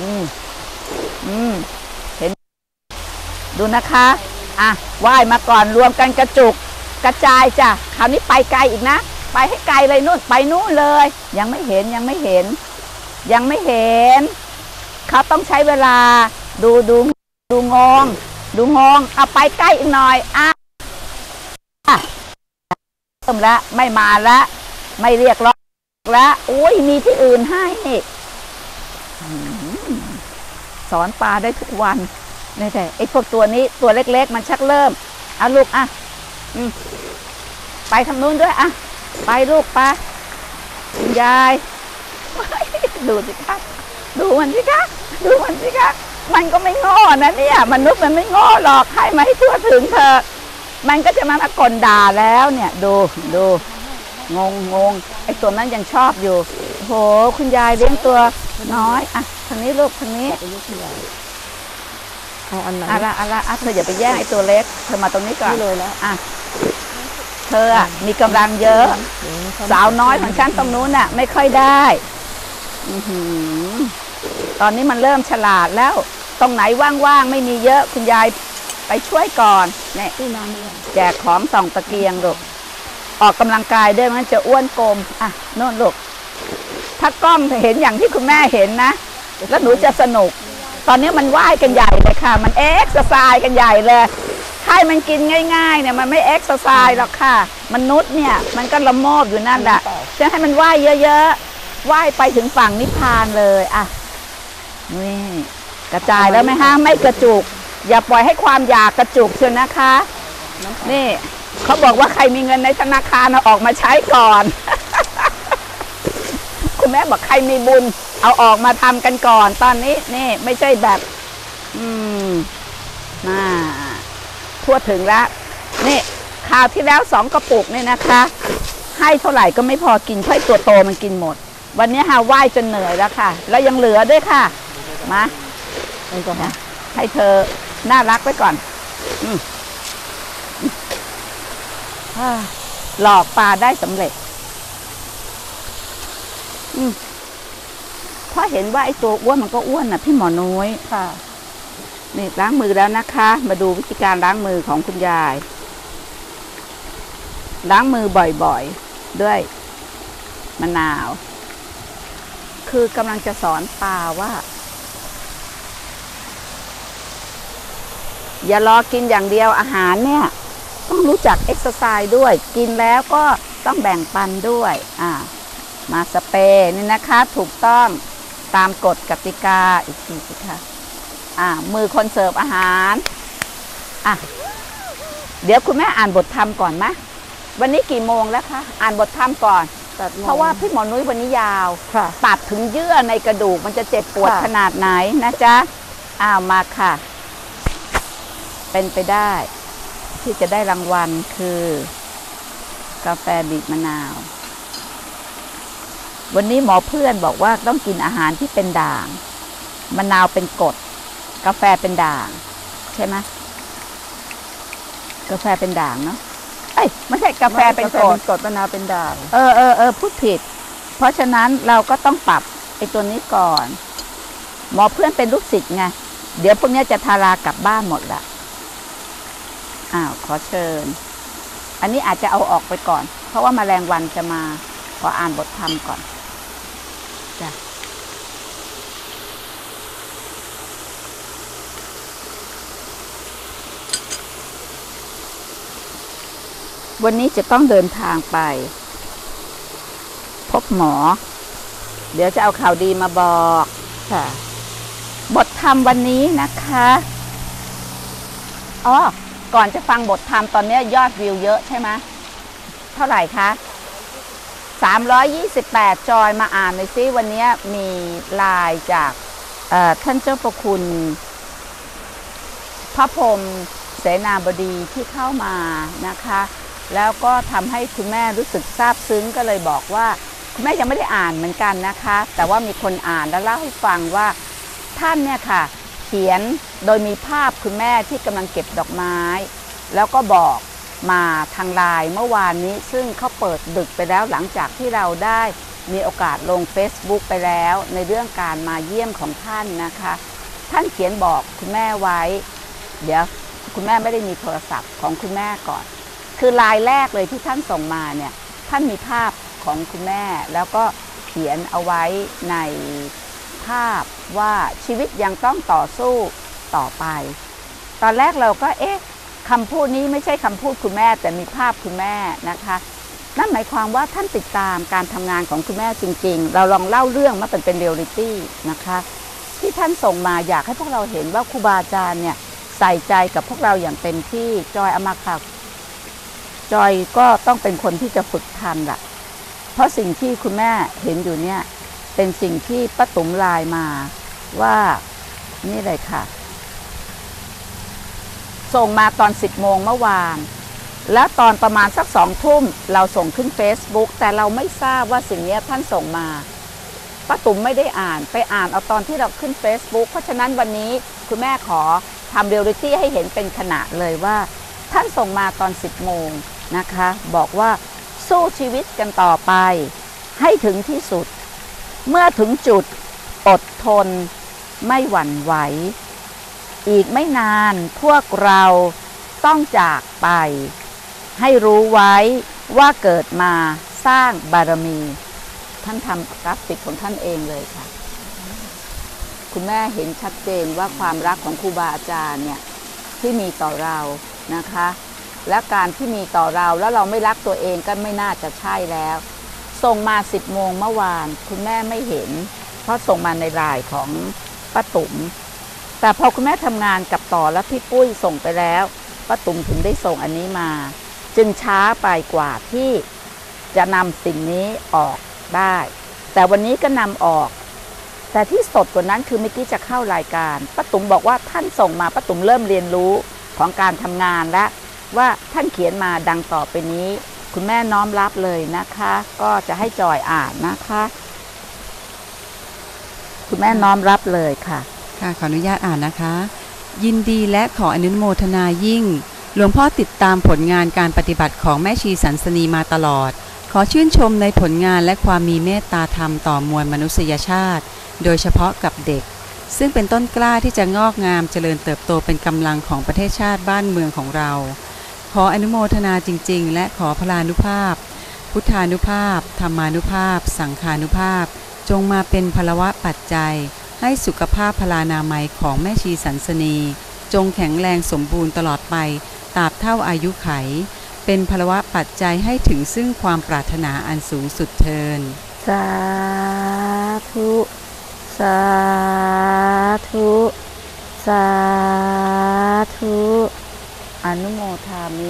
เห็นดูนะคะอ่ะว่ายมาก่อนรวมกันกระจุกกระจายจ้ะคราวนี้ไปไกลอีกนะไปให้ไกลเลยนู่นไปนู่นเลยยังไม่เห็นเขาต้องใช้เวลาดูงงเอาไปใกล้อีกหน่อยเริ่มแล้วไม่มาแล้วไม่เรียกร้องแล้วอุ้ยมีที่อื่นให้สอนปลาได้ทุกวันนี่แต่ไอ้พวกตัวนี้ตัวเล็กๆมันชักเริ่มเอาลูกไปทางนู้นด้วยไปลูกไปคุณยายดูสิคะดูมันสิคะมันก็ไม่โง่นะเนี่ยมนุษย์มันไม่โง่หรอกให้มาให้ทั่วถึงเธอมันก็จะมากลด่าแล้วเนี่ยดูงงไอ้ตัวนั้นยังชอบอยู่โหคุณยายเลี้ยงตัวน้อยทางนี้ลูกทางนี้เอาอันไหนเธออย่าไปแย่งไอ้ตัวเล็กเธอมาตรงนี้ก่อนเลยแล้วเธอมีกำลังเยอะสาวน้อยของฉันตรงนู้นน่ะไม่ค่อยได้ตอนนี้มันเริ่มฉลาดแล้วตรงไหนว่างๆไม่มีเยอะคุณยายไปช่วยก่อนเนี่ยแจกของส่องตะเกียงลูกออกกำลังกายด้วยมันจะอ้วนกลมโน่นลูกถ้ากล้องเห็นอย่างที่คุณแม่เห็นนะแล้วหนูจะสนุกตอนนี้มันว่ายกันใหญ่เลยค่ะมันเอ็กซ์ไซส์กันใหญ่เลยให้มันกินง่ายๆเนี่ยมันไม่เอ็กซ์ไซส์หรอกค่ะมนุษย์เนี่ยมันก็ละโมบอยู่นั่นแหละจะให้มันว่ายเยอะๆว่ายไปถึงฝั่งนิพพานเลยนี่กระจายแล้วไหมฮะไม่กระจุกอย่าปล่อยให้ความอยากกระจุกเชียวนะคะนี่เขาบอกว่าใครมีเงินในธนาคารเอาออกมาใช้ก่อน คุณแม่บอกใครมีบุญเอาออกมาทำกันก่อนตอนนี้นี่ไม่ใช่แบบทั่วถึงแล้วนี่คราวที่แล้ว2 กระปุกนี่นะคะให้เท่าไหร่ก็ไม่พอกินเพราะตัวโตมันกินหมดวันนี้ว่ายจนเหนื่อยแล้วค่ะแล้วยังเหลือด้วยค่ะมาให้เธอน่ารักไว้ก่อนหลอกปลาได้สำเร็จเพราะเห็นว่าไอ้ตัวอ้วนมันก็อ้วนพี่หมอน้อยค่ะนี่ล้างมือแล้วนะคะมาดูวิธีการล้างมือของคุณยายล้างมือบ่อยๆด้วยมะนาวคือกำลังจะสอนปลาว่าอย่ารอกินอย่างเดียวอาหารเนี่ยต้องรู้จักเอ็กซ์ไซส์ด้วยกินแล้วก็ต้องแบ่งปันด้วยมาสเปรย์นี่นะคะถูกต้องตามกฎกติกาอีกทีสิคะมือคนเสิร์ฟอาหารเดี๋ยวคุณแม่อ่านบทธรรมก่อนไหมวันนี้กี่โมงแล้วคะอ่านบทธรรมก่อนเพราะว่าพี่หมอนุ้ยวันนี้ยาวตัดถึงเยื่อในกระดูกมันจะเจ็บปวดขนาดไหนนะจ๊ะมาค่ะเป็นไปได้ที่จะได้รางวัลคือกาแฟบีบมะนาววันนี้หมอเพื่อนบอกว่าต้องกินอาหารที่เป็นด่างมะนาวเป็นกรดกาแฟเป็นด่างใช่ไหมกาแฟเป็นด่างเนาะไม่ใช่กาแฟเป็นกรดมะนาวเป็นด่างพูดผิดเพราะฉะนั้นเราก็ต้องปรับไอ้ตัวนี้ก่อนหมอเพื่อนเป็นลูกศิษย์ไงเดี๋ยวพวกนี้จะทารากลับบ้านหมดละขอเชิญอันนี้อาจจะเอาออกไปก่อนเพราะว่าแมลงวันจะมาขออ่านบทธรรมก่อนจ้ะวันนี้จะต้องเดินทางไปพบหมอเดี๋ยวจะเอาข่าวดีมาบอกค่ะบทธรรมวันนี้นะคะก่อนจะฟังบทธรรมตอนนี้ยอดวิวเยอะใช่ไหมเท่าไหร่คะ328จอยมาอ่านหน่อยซิวันนี้มีไลน์จากท่านเจ้าประคุณพระพรหมเสนาบดีที่เข้ามานะคะแล้วก็ทำให้คุณแม่รู้สึกซาบซึ้งก็เลยบอกว่าคุณแม่ยังไม่ได้อ่านเหมือนกันนะคะแต่ว่ามีคนอ่านแล้วเล่าให้ฟังว่าท่านเนี่ยค่ะเขียนโดยมีภาพคุณแม่ที่กำลังเก็บดอกไม้แล้วก็บอกมาทางไลน์เมื่อวานนี้ซึ่งเขาเปิดดึกไปแล้วหลังจากที่เราได้มีโอกาสลง Facebook ไปแล้วในเรื่องการมาเยี่ยมของท่านนะคะท่านเขียนบอกคุณแม่ไว้เดี๋ยวคุณแม่ไม่ได้มีโทรศัพท์ของคุณแม่ก่อนคือไลน์แรกเลยที่ท่านส่งมาเนี่ยท่านมีภาพของคุณแม่แล้วก็เขียนเอาไว้ในภาพว่าชีวิตยังต้องต่อสู้ต่อไปตอนแรกเราก็คำพูดนี้ไม่ใช่คำพูดคุณแม่แต่มีภาพคุณแม่นะคะนั่นหมายความว่าท่านติดตามการทำงานของคุณแม่จริงๆเราลองเล่าเรื่องมาเป็นเรียลลิตี้นะคะที่ท่านส่งมาอยากให้พวกเราเห็นว่าครูบาอาจารย์เนี่ยใส่ใจกับพวกเราอย่างเต็มที่จอยเอามาค่ะจอยก็ต้องเป็นคนที่จะฝึกทำล่ะเพราะสิ่งที่คุณแม่เห็นอยู่เนี่ยเป็นสิ่งที่ป้าตุ๋มไลน์มาว่านี่เลยค่ะส่งมาตอน10 โมงเมื่อวานแล้วตอนประมาณสัก2 ทุ่มเราส่งขึ้น Facebook แต่เราไม่ทราบว่าสิ่งนี้ท่านส่งมาป้าตุ๋มไม่ได้อ่านไปอ่านเอาตอนที่เราขึ้น Facebook เพราะฉะนั้นวันนี้คุณแม่ขอทำเรียลลิตี้ให้เห็นเป็นขณะเลยว่าท่านส่งมาตอน10 โมงนะคะบอกว่าสู้ชีวิตกันต่อไปให้ถึงที่สุดเมื่อถึงจุดอดทนไม่หวั่นไหวอีกไม่นานพวกเราต้องจากไปให้รู้ไว้ว่าเกิดมาสร้างบารมีท่านทำกราฟิกของท่านเองเลยค่ะคุณแม่เห็นชัดเจนว่าความรักของครูบาอาจารย์เนี่ยที่มีต่อเรานะคะและการที่มีต่อเราแล้วเราไม่รักตัวเองก็ไม่น่าจะใช่แล้วส่งมา10 โมงเมื่อวานคุณแม่ไม่เห็นเพราะส่งมาในไลน์ของป้าตุ๋มแต่พอคุณแม่ทำงานกับต่อแล้วพี่ปุ้ยส่งไปแล้วป้าตุ๋มถึงได้ส่งอันนี้มาจึงช้าไปกว่าที่จะนำสิ่งนี้ออกได้แต่วันนี้ก็นำออกแต่ที่สดกว่านั้นคือเมื่อกี้จะเข้ารายการป้าตุ๋มบอกว่าท่านส่งมาป้าตุ๋มเริ่มเรียนรู้ของการทำงานและว่าท่านเขียนมาดังต่อไปนี้คุณแม่น้อมรับเลยนะคะก็จะให้จอยอ่านนะคะคุณแม่น้อมรับเลยค่ะค่ะขออนุญาตอ่านนะคะยินดีและขออนุโมทนายิ่งหลวงพ่อติดตามผลงานการปฏิบัติของแม่ชีสันสนีมาตลอดขอชื่นชมในผลงานและความมีเมตตาธรรมต่อมวลมนุษยชาติโดยเฉพาะกับเด็กซึ่งเป็นต้นกล้าที่จะงอกงามเจริญเติบโตเป็นกำลังของประเทศชาติบ้านเมืองของเราขออนุโมทนาจริงๆและขอพลานุภาพพุทธานุภาพธรรมานุภาพสังฆานุภาพจงมาเป็นพลวะปัจจัยให้สุขภาพพลานามัยของแม่ชีสันสนีจงแข็งแรงสมบูรณ์ตลอดไปตราบเท่าอายุไขเป็นพลวะปัจจัยให้ถึงซึ่งความปรารถนาอันสูงสุดเทินสาธุสาธุสาธุอนุโมทามิ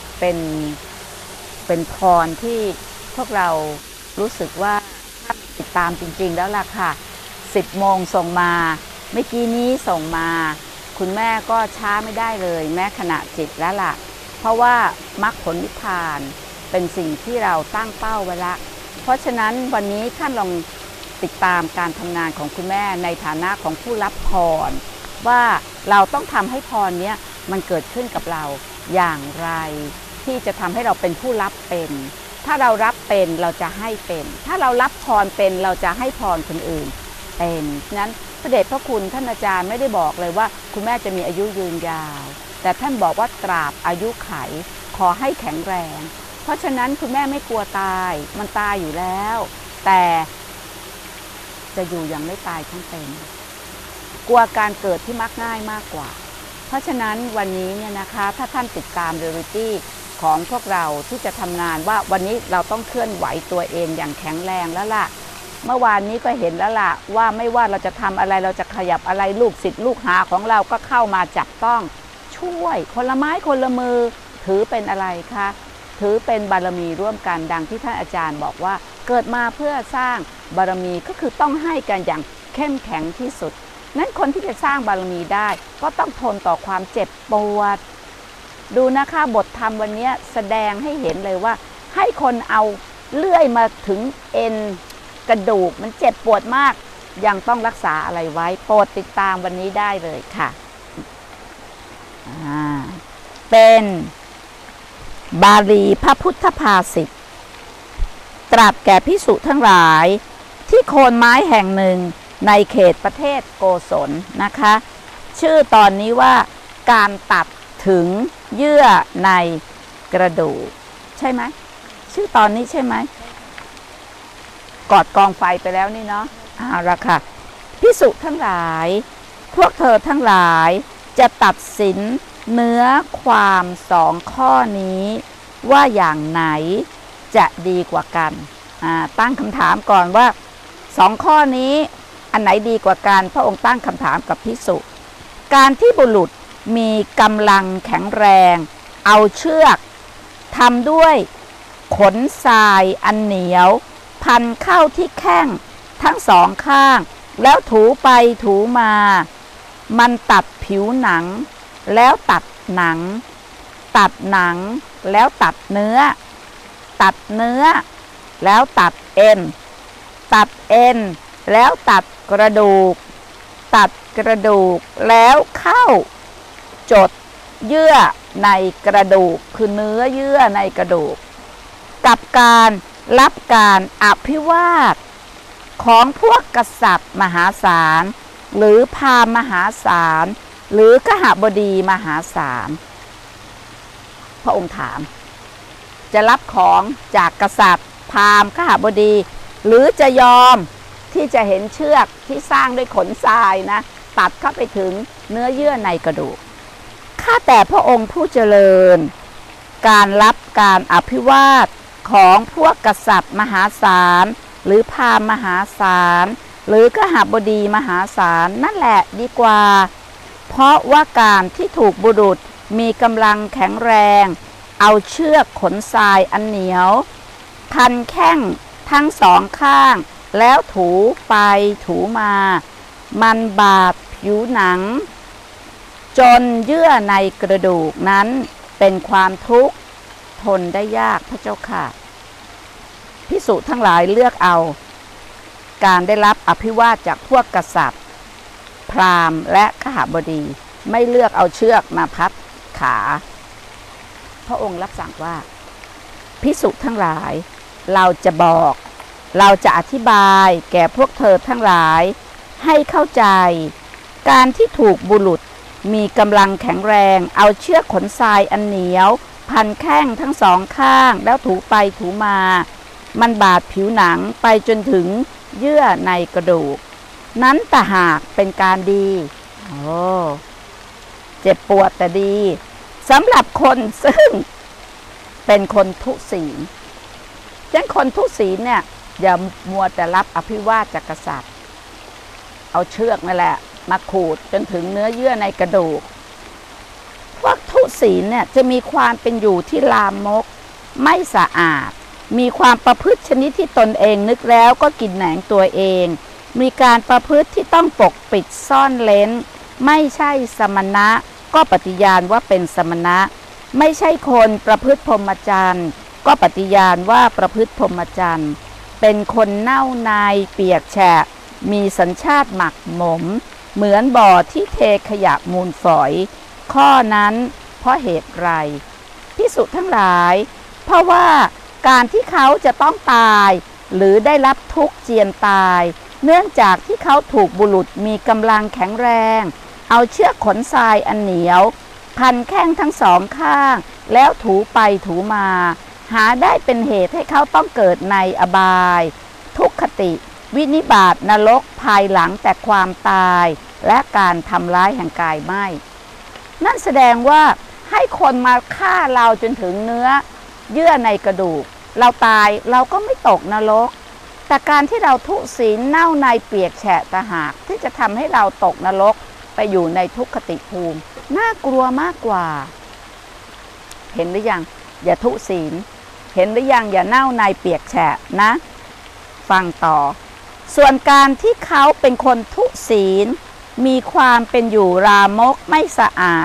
เป็นพรที่พวกเรารู้สึกว่าติดตามจริงๆแล้วล่ะค่ะ10 โมงส่งมาเมื่อกี้นี้ส่งมาคุณแม่ก็ช้าไม่ได้เลยแม้ขณะจิตแล้วล่ะเพราะว่ามรรคผลนิพพานเป็นสิ่งที่เราตั้งเป้าไว้ละเพราะฉะนั้นวันนี้ท่านลองติดตามการทำงานของคุณแม่ในฐานะของผู้รับพรว่าเราต้องทำให้พรนี้มันเกิดขึ้นกับเราอย่างไรที่จะทำให้เราเป็นผู้รับเป็นถ้าเรารับเป็นเราจะให้เป็นถ้าเรารับพรเป็นเราจะให้พรคนอื่นเป็นนั้นพระเดชพระคุณท่านอาจารย์ไม่ได้บอกเลยว่าคุณแม่จะมีอายุยืนยาวแต่ท่านบอกว่าตราบอายุไขขอให้แข็งแรงเพราะฉะนั้นคุณแม่ไม่กลัวตายมันตายอยู่แล้วแต่จะอยู่อย่างไม่ตายทั้งเป็นกลัวการเกิดที่มักง่ายมากกว่าเพราะฉะนั้นวันนี้เนี่ยนะคะถ้าท่านติดตามเรียลลิตี้ของพวกเราที่จะทำงานว่าวันนี้เราต้องเคลื่อนไหวตัวเองอย่างแข็งแรงแล้วล่ะเมื่อวานนี้ก็เห็นแล้วล่ะว่าไม่ว่าเราจะทำอะไรเราจะขยับอะไรลูกศิษย์ลูกหาของเราก็เข้ามาจับต้องช่วยคนละไม้คนละมือถือเป็นอะไรคะถือเป็นบารมีร่วมกันดังที่ท่านอาจารย์บอกว่าเกิดมาเพื่อสร้างบารมีก็คือต้องให้กันอย่างเข้มแข็งที่สุดนั้นคนที่จะสร้างบารมีได้ก็ต้องทนต่อความเจ็บปวดดูนะคะบทธรรมวันนี้แสดงให้เห็นเลยว่าให้คนเอาเลื่อยมาถึงเอ็นกระดูกมันเจ็บปวดมากยังต้องรักษาอะไรไว้โปรดติดตามวันนี้ได้เลยค่ะเป็นบาลีพระพุทธภาษิตตรัสแก่ภิกษุทั้งหลายที่โคนไม้แห่งหนึ่งในเขตประเทศโกศลนะคะชื่อตอนนี้ว่าการตัดถึงเยื่อในกระดูกใช่ไหมชื่อตอนนี้ใช่ไหมกอดกองไฟไปแล้วนี่เนาะเอาละค่ะภิกษุทั้งหลายพวกเธอทั้งหลายจะตัดสินเนื้อความสองข้อนี้ว่าอย่างไหนจะดีกว่ากันตั้งคำถามก่อนว่าสองข้อนี้อันไหนดีกว่ากันพระองค์ตั้งคำถามกับภิกษุการที่บุรุษมีกำลังแข็งแรงเอาเชือกทำด้วยขนทรายอันเหนียวพันเข้าที่แข้งทั้งสองข้างแล้วถูไปถูมามันตัดผิวหนังแล้วตัดหนังตัดหนังแล้วตัดเนื้อตัดเนื้อแล้วตัดเอ็นตัดเอ็นแล้วตัดกระดูกตัดกระดูกแล้วเข้าจดเยื่อในกระดูกคือเนื้อเยื่อในกระดูกกับการรับการอภิวาทของพวกกษัตริย์มหาศาลหรือพราหมณ์มหาศาลหรือกหบดีมหาศาลพระองค์ถามจะรับของจากกษัตริย์พราหมณ์กหบดีหรือจะยอมที่จะเห็นเชือกที่สร้างด้วยขนทรายนะตัดเข้าไปถึงเนื้อเยื่อในกระดูกข้าแต่พระองค์ผู้เจริญการรับการอภิวาทของพวกกษัตริย์มหาศาลหรือพราหมณ์มหาศาลหรือกหบดีมหาศาลนั่นแหละดีกว่าเพราะว่าการที่ถูกบุรุษมีกำลังแข็งแรงเอาเชือกขนทรายอันเหนียวพันแข้งทั้งสองข้างแล้วถูไปถูมามันบาดผิวหนังจนเยื่อในกระดูกนั้นเป็นความทุกข์ทนได้ยากพระเจ้าค่ะภิกษุทั้งหลายเลือกเอาการได้รับอภิวาทจากพวกกษัตริย์พราหมณ์และขหบดีไม่เลือกเอาเชือกมาพัดขาพระองค์รับสั่งว่าภิกษุทั้งหลายเราจะบอกเราจะอธิบายแก่พวกเธอทั้งหลายให้เข้าใจการที่ถูกบุรุษมีกำลังแข็งแรงเอาเชือกขนทรายอันเหนียวพันแข้งทั้งสองข้างแล้วถูไปถูมามันบาดผิวหนังไปจนถึงเยื่อในกระดูกนั้นแต่หากเป็นการดีเจ็บปวดแต่ดีสำหรับคนซึ่งเป็นคนทุศีลฉะนั้นคนทุศีลเนี่ยอย่ามัวแต่รับอภิวาทจากกษัตริย์เอาเชือกนั่นแหละมาขูดจนถึงเนื้อเยื่อในกระดูกพวกทุศีลเนี่ยจะมีความเป็นอยู่ที่ลามกไม่สะอาดมีความประพฤติชนิดที่ตนเองนึกแล้วก็กินแหนงตัวเองมีการประพฤติที่ต้องปกปิดซ่อนเร้นไม่ใช่สมณะก็ปฏิญาณว่าเป็นสมณะไม่ใช่คนประพฤติพรหมจรรย์ก็ปฏิญาณว่าประพฤติพรหมจรรย์เป็นคนเน่านายเปียกแฉะมีสัญชาติหมักหมมเหมือนบ่อที่เทขยะมูลฝอยข้อนั้นเพราะเหตุไรภิกษุทั้งหลายเพราะว่าการที่เขาจะต้องตายหรือได้รับทุกข์เจียนตายเนื่องจากที่เขาถูกบุรุษมีกำลังแข็งแรงเอาเชือกขนทรายอันเหนียวพันแข้งทั้งสองข้างแล้วถูไปถูมาหาได้เป็นเหตุให้เขาต้องเกิดในอบายทุกขติวินิบาตนรกภายหลังแต่ความตายและการทำร้ายแห่งกายไม่นั่นแสดงว่าให้คนมาฆ่าเราจนถึงเนื้อเยื่อในกระดูกเราตายเราก็ไม่ตกนรกแต่การที่เราทุศีลเน่าในเปียกแฉะตะหากที่จะทำให้เราตกนรกไปอยู่ในทุกขติภูมิน่ากลัวมากกว่าเห็นหรือยังอย่าทุศีลเห็นหรือยังอย่าเน่าในเปียกแฉะนะฟังต่อส่วนการที่เขาเป็นคนทุศีลมีความเป็นอยู่รามกไม่สะอาด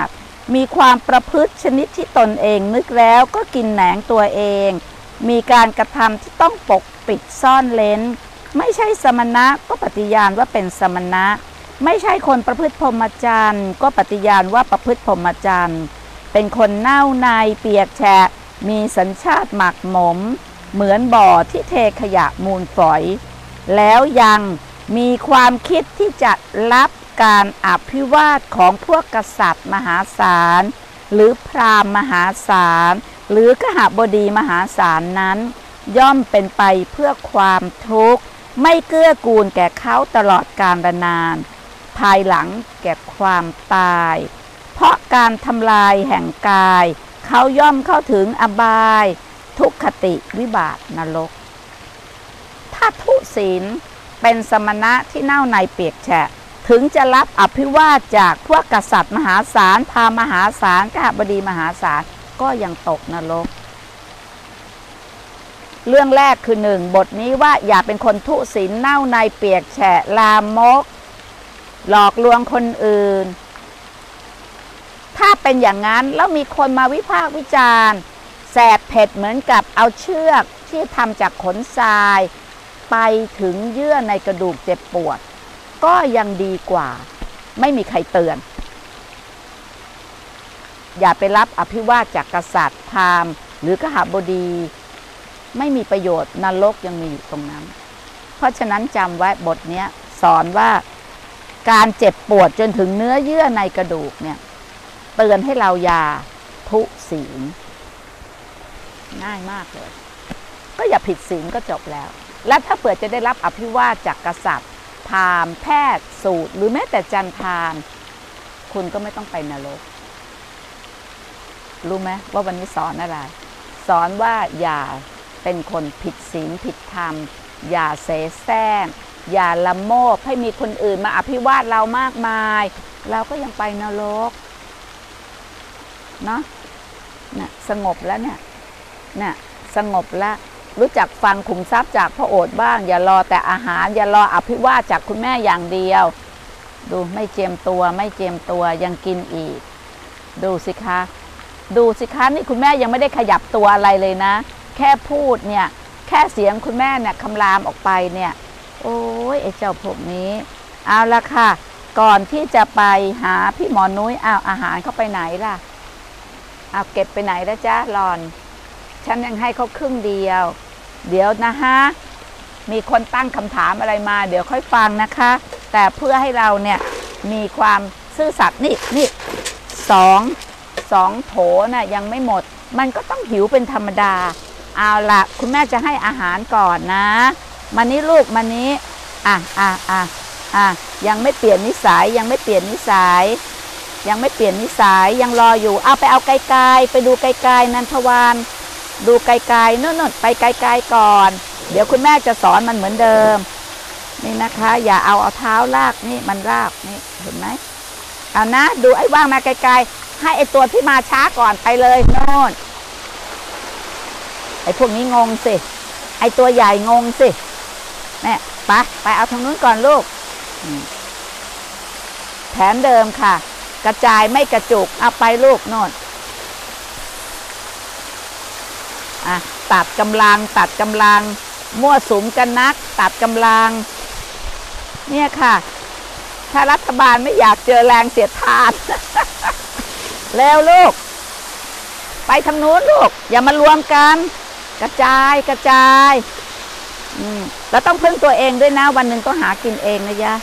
มีความประพฤติชนิดที่ตนเองนึกแล้วก็กินแหนงตัวเองมีการกระทำที่ต้องปกปิดซ่อนเร้นไม่ใช่สมณะก็ปฏิญาณว่าเป็นสมณะไม่ใช่คนประพฤติพรหมจรรย์ก็ปฏิญาณว่าประพฤติพรหมจรรย์เป็นคนเน่าในเปียกแฉะมีสัญชาติหมักหมมเหมือนบ่อที่เทขยะมูลฝอยแล้วยังมีความคิดที่จะรับการอภิวาทของพวกกษัตริย์มหาศาลหรือพราหมณ์มหาศาลหรือกหบดีมหาศาลนั้นย่อมเป็นไปเพื่อความทุกข์ไม่เกื้อกูลแก่เขาตลอดกาลนานภายหลังแก่ความตายเพราะการทำลายแห่งกายเขาย่อมเข้าถึงอบายทุกขติวิบากนรกถ้าทุศีลเป็นสมณะที่เน่าในเปียกแฉะถึงจะรับอภิวาทจากพวกกษัตริย์มหาศาลพราหมณ์มหาศาลกหบดีมหาศาลก็ยังตกนรกเรื่องแรกคือ1บทนี้ว่าอย่าเป็นคนทุศีลเน่าในเปียกแฉะลามกหลอกลวงคนอื่นถ้าเป็นอย่างนั้นแล้วมีคนมาวิพากษ์วิจารณ์แสบเผ็ดเหมือนกับเอาเชือกที่ทำจากขนทรายไปถึงเยื่อในกระดูกเจ็บปวดก็ยังดีกว่าไม่มีใครเตือนอย่าไปรับอภิวาทจากกษัตริย์พราหมณ์หรือกหบดีไม่มีประโยชน์นรกยังมีอยู่ตรงนั้นเพราะฉะนั้นจำไว้บทนี้สอนว่าการเจ็บปวดจนถึงเนื้อเยื่อในกระดูกเนี่ยเตือนให้เราอย่าทุศีลง่ายมากเลยก็อย่าผิดศีลก็จบแล้วและถ้าเผื่อจะได้รับอภิวาทจากกษัตริย์พราหมณ์แพทย์สูตรหรือแม้แต่จันทานคุณก็ไม่ต้องไปนรกรู้ไหมว่าวันนี้สอนอะไรสอนว่าอย่าเป็นคนผิดศีลผิดธรรมอย่าเสแสร้งอย่าละโมบให้มีคนอื่นมาอภิวาทเรามากมายเราก็ยังไปนรกเนาะเนี่ยสงบแล้วเนี่ยสงบแล้วรู้จักฟังขุมทรัพย์จากพระโอษฐ์บ้างอย่ารอแต่อาหารอย่ารออภิวาทจากคุณแม่อย่างเดียวดูไม่เจียมตัวยังกินอีกดูสิคะนี่คุณแม่ยังไม่ได้ขยับตัวอะไรเลยนะแค่พูดเนี่ยแค่เสียงคุณแม่เนี่ยคำรามออกไปเนี่ยโอ้ยไอ้เจ้าพวกนี้เอาละค่ะก่อนที่จะไปหาพี่หมอนุ้ยอาหารเขาไปไหนล่ะเก็บไปไหนแล้วจ้าหลอนฉันยังให้เขาครึ่งเดียวเดี๋ยวนะฮะมีคนตั้งคำถามอะไรมาเดี๋ยวค่อยฟังนะคะแต่เพื่อให้เราเนี่ยมีความซื่อสัตย์นี่สองโถน่ะยังไม่หมดมันก็ต้องหิวเป็นธรรมดาเอาละคุณแม่จะให้อาหารก่อนนะมานี้ลูกมานี้ยังไม่เปลี่ยนนิสัยยังรออยู่เอาไปเอาไกลๆไปดูไกลๆนันทวานดูไกลๆนู่นไปไกลๆก่อนเดี๋ยวคุณแม่จะสอนมันเหมือนเดิมนี่นะคะอย่าเอาเท้าลากนี่มันลากนี่เห็นไหมเอานะดูไอ้ว่างมาไกลๆให้ไอ้ตัวที่มาช้าก่อนไปเลยโน่นไอ้พวกนี้งงสิไอ้ตัวใหญ่งงสิเนี่ยไปเอาทางนู้นก่อนลูกแผนเดิมค่ะกระจายไม่กระจุกเอาไปลูกโน่นตัดกำลังมั่วสุมกันนักตัดกำลังเนี่ยค่ะถ้ารัฐบาลไม่อยากเจอแรงเสียดทานแล้วลูกไปทางนู้นลูกอย่ามารวมกันกระจายแล้วต้องพึ่งตัวเองด้วยนะวันหนึ่งต้องหากินเองนะยะ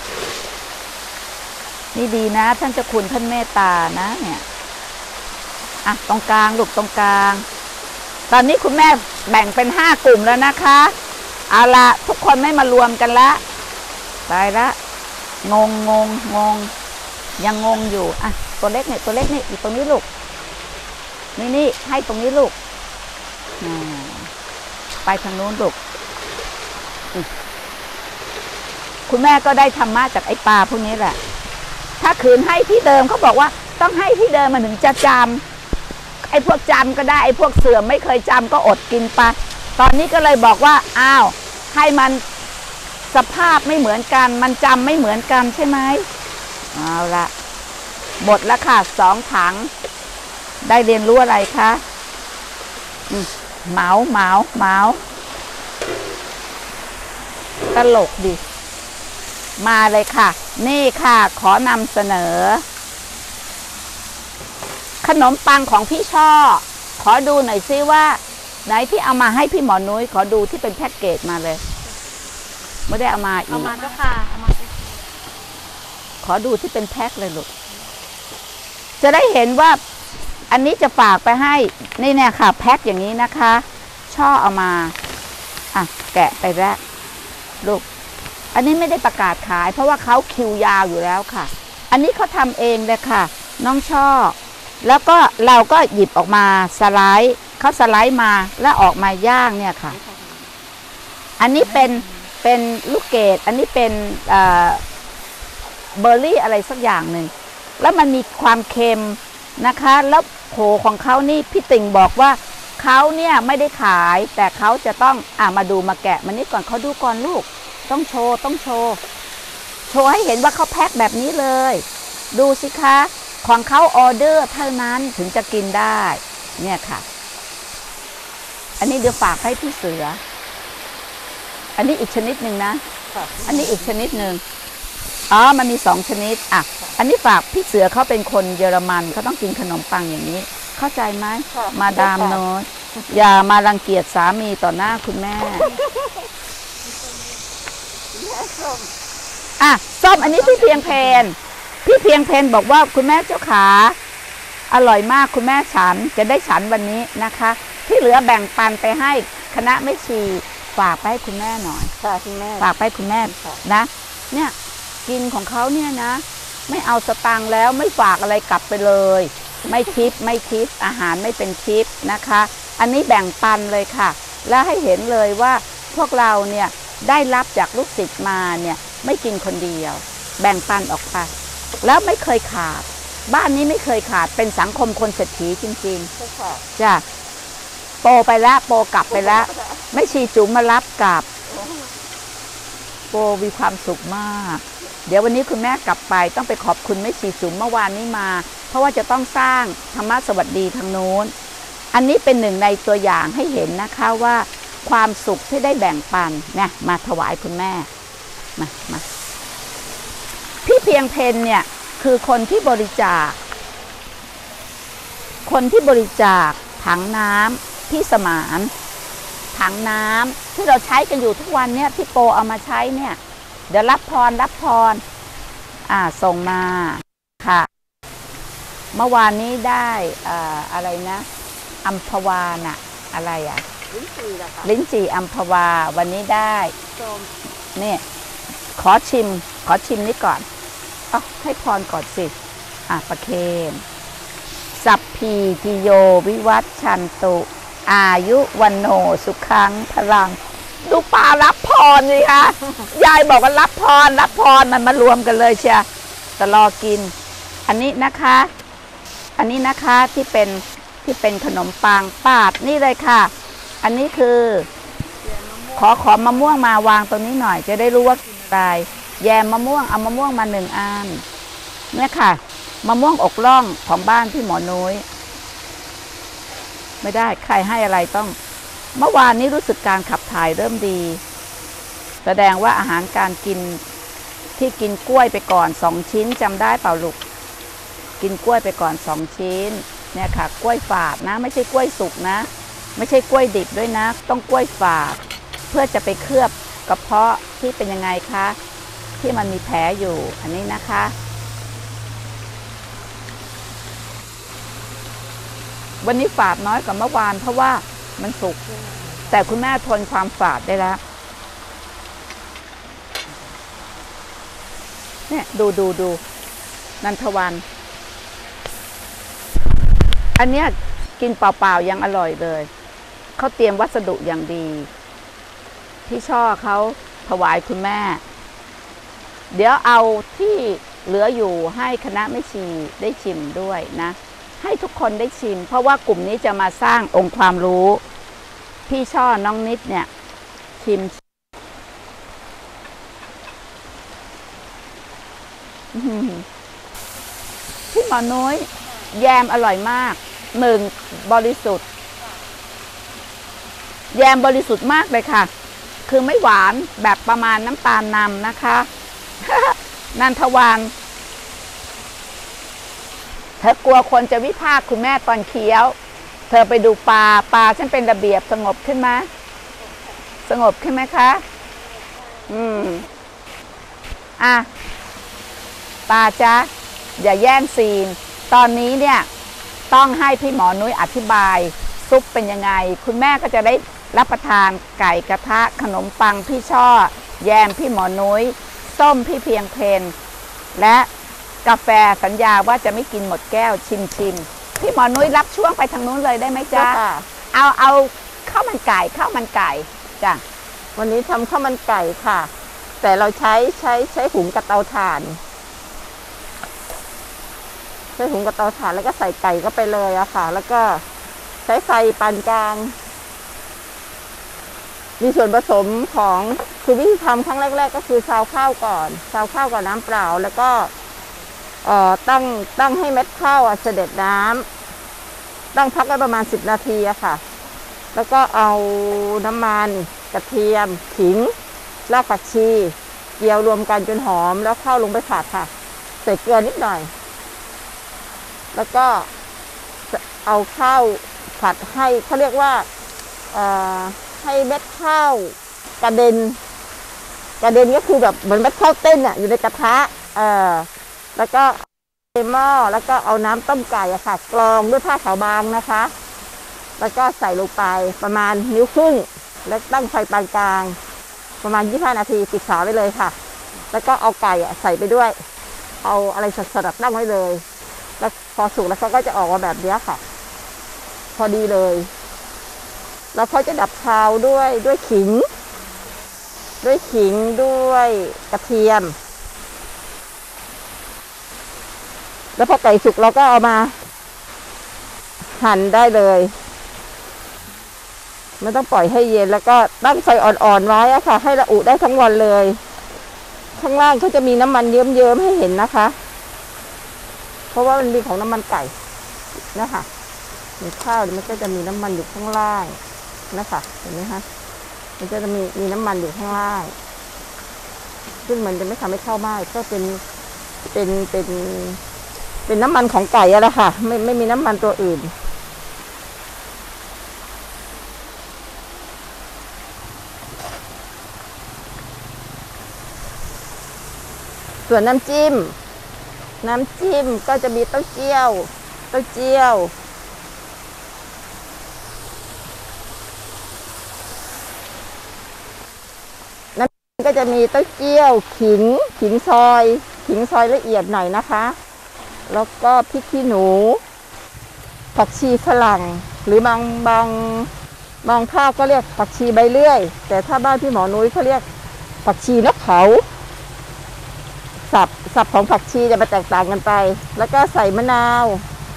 นี่ดีนะท่านเจ้าคุณท่านเมตตานะเนี่ยตรงกลางลูกตรงกลางตอนนี้คุณแม่แบ่งเป็น5 กลุ่มแล้วนะคะเอาละทุกคนไม่มารวมกันละไปละงงยังงงอยู่ตัวเล็กนี่อยู่ตรงนี้ลูกนี่ให้ตรงนี้ลูกไปทางนู้นลูกคุณแม่ก็ได้ธรรมะจากไอ้ปลาพวกนี้แหละถ้าขืนให้ที่เดิมเขาบอกว่าต้องให้ที่เดิมมันถึงจะจำไอ้พวกจำก็ได้ไอ้พวกเสื่อมไม่เคยจำก็อดกินไปตอนนี้ก็เลยบอกว่าให้มันสภาพไม่เหมือนกันมันจำไม่เหมือนกันใช่ไหมเอาละหมดแล้วค่ะ2 ถังได้เรียนรู้อะไรคะเหมาตลกดิมาเลยค่ะนี่ค่ะขอนำเสนอขนมปังของพี่ช่อขอดูหน่อยซิว่าไหนที่เอามาให้พี่หมอนุ้ยขอดูที่เป็นแพ็กเกจมาเลยไม่ได้เอามาอีกเอามาเจ้าค่ะเอามาขอดูที่เป็นแพ็คเลยลูกจะได้เห็นว่าอันนี้จะฝากไปให้นี่เนี่ยค่ะแพ็คอย่างนี้นะคะช่อเอามาแกะไปแล้วลูกอันนี้ไม่ได้ประกาศขายเพราะว่าเขาคิวยาวอยู่แล้วค่ะอันนี้เขาทำเองเลยค่ะน้องช่อแล้วก็เราก็หยิบออกมาสไลด์เขาสไลด์มาแล้วออกมาย่างเนี่ยค่ะอันนี้เป็นลูกเกดอันนี้เป็นเบอร์รี่อะไรสักอย่างหนึ่งแล้วมันมีความเค็มนะคะแล้วโผของเขานี่พี่ติ่งบอกว่าเขาเนี่ยไม่ได้ขายแต่เขาจะต้องมาดูมาแกะมันนี่ก่อนเขาดูก่อนลูกต้องโชว์ให้เห็นว่าเขาแพ็คแบบนี้เลยดูสิคะของเขาออเดอร์เท่านั้นถึงจะกินได้เนี่ยค่ะอันนี้เดี๋ยวฝากให้พี่เสืออันนี้อีกชนิดหนึ่งนะอันนี้อีกชนิดหนึ่งมันมี2ชนิดอันนี้ฝากพี่เสือเขาเป็นคนเยอรมันเขาต้องกินขนมปังอย่างนี้เข้าใจไหมมาดามน้อยอย่ามารังเกียจสามีต่อหน้าคุณแม่ส้มอันนี้พี่เพียงเพนบอกว่าคุณแม่เจ้าขาอร่อยมากคุณแม่ฉันจะได้ฉันวันนี้นะคะที่เหลือแบ่งปันไปให้คณะแม่ชีฝากไปให้คุณแม่หน่อยค่ะคุณแม่ฝากไปคุณแม่นะเนี่ยกินของเขาเนี่ยนะไม่เอาสตังค์แล้วไม่ฝากอะไรกลับไปเลยไม่ทิปอาหารไม่เป็นทิปนะคะอันนี้แบ่งปันเลยค่ะและให้เห็นเลยว่าพวกเราเนี่ยได้รับจากลูกศิษย์มาเนี่ยไม่กินคนเดียวแบ่งปันออกไปแล้วไม่เคยขาดบ้านนี้ไม่เคยขาดเป็นสังคมคนเศรษฐีจริงๆจ้ะโปไปแล้วโปกลับไปแล้วไม่ชีจุ๋มมารับกลับโปมีความสุขมากเดี๋ยววันนี้คุณแม่กลับไปต้องไปขอบคุณแม่ชีจุ๋มเมื่อวานนี้มาเพราะว่าจะต้องสร้างธรรมะสวัสดีทางโน้นอันนี้เป็นหนึ่งในตัวอย่างให้เห็นนะคะว่าความสุขที่ได้แบ่งปันเนี่ยมาถวายคุณแม่มาพี่เพียงเพนเนี่ยคือคนที่บริจาคถังน้ำที่สมานถังน้ำที่เราใช้กันอยู่ทุกวันเนี่ยที่โปเอามาใช้เนี่ยเดี๋ยวรับพรส่งมาค่ะเมื่อวานนี้ได้อะไรนะอัมพวาน่ะอะไรลิ้นจี่อัมพวาวันนี้ได้เนี่ยขอชิมนี่ก่อนให้พรก่อนสิประเคนสัพพีติโยวิวัชชันตุอายุวันโนสุขังพลังดูปลารับพรสิคะยายบอกว่ารับพรมันมารวมกันเลยเชียแต่รอกินอันนี้นะคะที่เป็นขนมปังปาดนี่เลยค่ะอันนี้คือขอมะม่วงมาวางตรงนี้หน่อยจะได้รู้ว่าอะไรแยมมะม่วงเอามะม่วงมา1 อันเนี่ยค่ะมะม่วงอกล่องของบ้านพี่หมอนุ้ยไม่ได้ใครให้อะไรต้องเมื่อวานนี้รู้สึกการขับถ่ายเริ่มดีแสดงว่าอาหารการกินที่กินกล้วยไปก่อน2 ชิ้นจำได้เปล่าลูกกินกล้วยไปก่อน2 ชิ้นเนี่ยค่ะกล้วยฝาดนะไม่ใช่กล้วยสุกนะไม่ใช่กล้วยดิบด้วยนะต้องกล้วยฝาดเพื่อจะไปเคลือบกระเพาะที่เป็นยังไงคะที่มันมีแผลอยู่อันนี้นะคะวันนี้ฝาดน้อยกว่าเมื่อวานเพราะว่ามันสุกแต่คุณแม่ทนความฝาดได้แล้วเนี่ยดูนันทวันอันเนี้ยกินเปล่าๆยังอร่อยเลยเขาเตรียมวัสดุอย่างดีที่ช่อเขาถวายคุณแม่เดี๋ยวเอาที่เหลืออยู่ให้คณะแม่ชีได้ชิมด้วยนะให้ทุกคนได้ชิมเพราะว่ากลุ่มนี้จะมาสร้างองค์ความรู้พี่ช่อน้องนิดเนี่ยชิมพี่หมอน้อยแยมอร่อยมาก 1บริสุทธิ์แยมบริสุทธิ์มากเลยค่ะคือไม่หวานแบบประมาณน้ำตาลนำนะคะ นันทวานเธอกลัวคนจะวิพากษ์คุณแม่ตอนเคี้ยวเธอไปดูปลาฉันเป็นระเบียบสงบขึ้นไหมสงบขึ้นไหมคะปลาจ๊ะอย่าแย่งซีนตอนนี้เนี่ยต้องให้พี่หมอนุ้ยอธิบายซุปเป็นยังไงคุณแม่ก็จะได้รับประทานไก่กระทะขนมปังพี่ช่อแยมพี่หมอนุ้ยส้มพี่เพียงเพนและกาแฟสัญญาว่าจะไม่กินหมดแก้วชิมพี่หมอนุ้ยรับช่วงไปทางนู้นเลยได้ไหมจ๊ะเอาข้าวมันไก่จ้ะวันนี้ทำข้าวมันไก่ค่ะแต่เราใช้หุงกับเตาถ่านใช้หุงกับเตาถ่านแล้วก็ใส่ไก่ก็ไปเลยอะค่ะแล้วก็ใช้ไฟปานกลางมีส่วนผสมของคือวิธีทำครั้งแรกๆก็คือซาวข้าวก่อนซาวข้าวกับน้ำเปล่าแล้วก็ตั้งให้เม็ดข้าวเสด็จน้ำตั้งพักไว้ประมาณ10 นาทีอะค่ะแล้วก็เอาน้ำมันกระเทียมขิงรากผักชีเจียวรวมกันจนหอมแล้วข้าวลงไปผัดค่ะใส่เกลือนิดหน่อยแล้วก็เอาข้าวผัดให้เขาเรียกว่าให้เม็ดข้าวกระเด็นก็คือแบบเหมือนเม็ดข้าวเต้นอ่ะอยู่ในกระทะแล้วก็หม้อแล้วก็เอาน้ำต้มไก่อะค่ะกรองด้วยผ้าขาวบางนะคะแล้วก็ใส่ลงไปประมาณนิ้วครึ่งแล้วตั้งไฟปานกลางประมาณ25 นาทีปิดฝาไว้เลยค่ะแล้วก็เอาไก่ใส่ไปด้วยเอาอะไรสดๆตั้งไว้เลยแล้วพอสุกแล้วเขาก็จะออกมาแบบนี้ค่ะพอดีเลยแล้วเขาจะดับคาวด้วยขิงด้วยกระเทียมแล้วพอไก่สุกเราก็เอามาหั่นได้เลยไม่ต้องปล่อยให้เย็นแล้วก็ตั้งไฟอ่อนๆไว้อะค่ะให้ระอุได้ทั้งวันเลยข้างล่างเขาจะมีน้ำมันเยิ้มๆให้เห็นนะคะเพราะว่ามันมีของน้ำมันไก่นะคะมีข้าวมันก็จะมีน้ำมันอยู่ข้างล่างนะคะเห็นไหมคะมันจะมีน้ำมันอยู่ข้างล่างซึ่งมันจะไม่ทำให้ข้าวไหม้ก็เป็นน้ำมันของไก่อะไรค่ะไม่มีน้ำมันตัวอื่นส่วนน้ำจิ้มก็จะมีเต้าเจี้ยวน้ำก็จะมีเต้าเจี้ยวขิงซอยละเอียดหน่อยนะคะแล้วก็พริกขี้หนูผักชีฝรั่งหรือบางภาคก็เรียกผักชีใบเลื่อยแต่ถ้าบ้านพี่หมอนุ้ยเขาเรียกผักชีนกเขาสับของผักชีจะมาแตกต่างกันไปแล้วก็ใส่มะนาว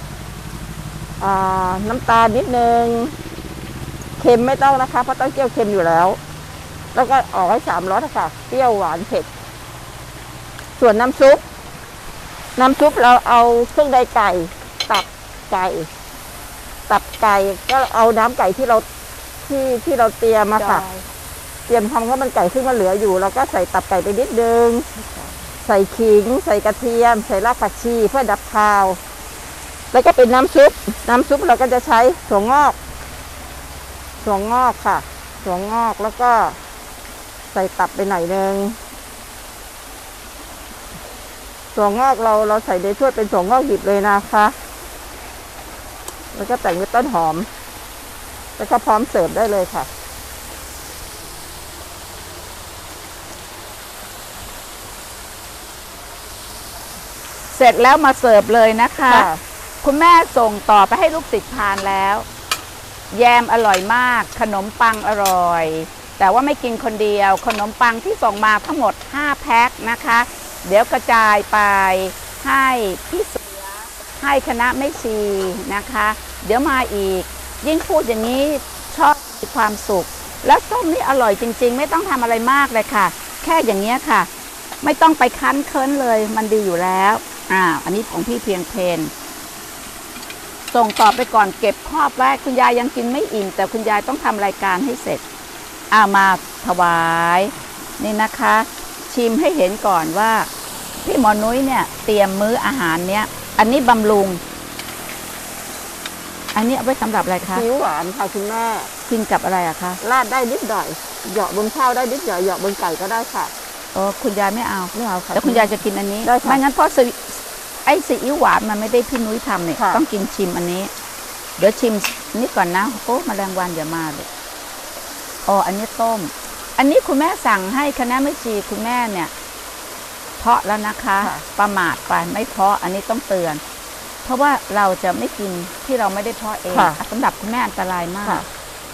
น้ำตาลนิดนึงเค็มไม่ต้องนะคะเพราะเต้าเจี้ยวเค็มอยู่แล้วแล้วก็ออกให้3 รสค่ะเปรี้ยวหวานเผ็ดส่วนน้ำซุปเราเอาเครื่องในไก่ตับไก่ก็เอาน้ำไก่ที่เราเตรียมมาค่ะเตรียมทำข้าวมันไก่ซึ่งมันเหลืออยู่เราก็ใส่ตับไก่ไปนิดนึงใส่ขิงใส่กระเทียมใส่รากผักชีเพื่อดับคาวแล้วก็เป็นน้ำซุปเราก็จะใช้ถั่วงอกค่ะถั่วงอกแล้วก็ใส่ตับไปหน่อยนึงถั่วงอกเราใส่ในถ้วยเป็นถั่วงอกดิบเลยนะคะแล้วก็แต่งด้วยต้นหอมแล้วก็พร้อมเสิร์ฟได้เลยค่ะเสร็จแล้วมาเสิร์ฟเลยนะคะคุณแม่ส่งต่อไปให้ลูกศิษย์ทานแล้วแยมอร่อยมากขนมปังอร่อยแต่ว่าไม่กินคนเดียวขนมปังที่ส่งมาทั้งหมด5 แพ็คนะคะเดี๋ยวกระจายไปให้พี่เสือให้คณะแม่ชีนะคะเดี๋ยวมาอีกยิ่งพูดอย่างนี้ชอบมีความสุขและส้มนี่อร่อยจริงๆไม่ต้องทำอะไรมากเลยค่ะแค่อย่างเงี้ยค่ะไม่ต้องไปคั้นเคิ้นเลยมันดีอยู่แล้วอันนี้ของพี่เพียงเพนส่งต่อไปก่อนเก็บครอบไว้คุณยายยังกินไม่อิ่มแต่คุณยายต้องทำรายการให้เสร็จมาถวายนี่นะคะ ชิมให้เห็นก่อนว่าพี่หมอนุ้ยเนี่ยเตรียมมื้ออาหารเนี้ยอันนี้บำรุงอันนี้เอาไว้สำหรับอะไรคะซีอิ๊วหวานค่ะคุณแม่กินกับอะไรอะคะราดได้นิดหน่อยเหยาะบนข้าวได้นิดหน่อยเหยาะบนไก่ก็ได้ค่ะคุณยายไม่เอาค่ะแล้วคุณยายจะกินอันนี้ไม่งั้นเพราะไอ้ซีอิ๊วหวานมันไม่ได้พี่นุ้ยทำเนี่ยต้องกินชิมอันนี้เดี๋ยวชิมนี่ก่อนนะโอ้แมลงวันอย่ามาเลยอันนี้ต้มอันนี้คุณแม่สั่งให้คณะแม่ชีคุณแม่เนี่ยเพาะแล้วนะคะประมาทไปไม่เพาะอันนี้ต้องเตือนเพราะว่าเราจะไม่กินที่เราไม่ได้เพาะเองสำหรับคุณแม่อันตรายมาก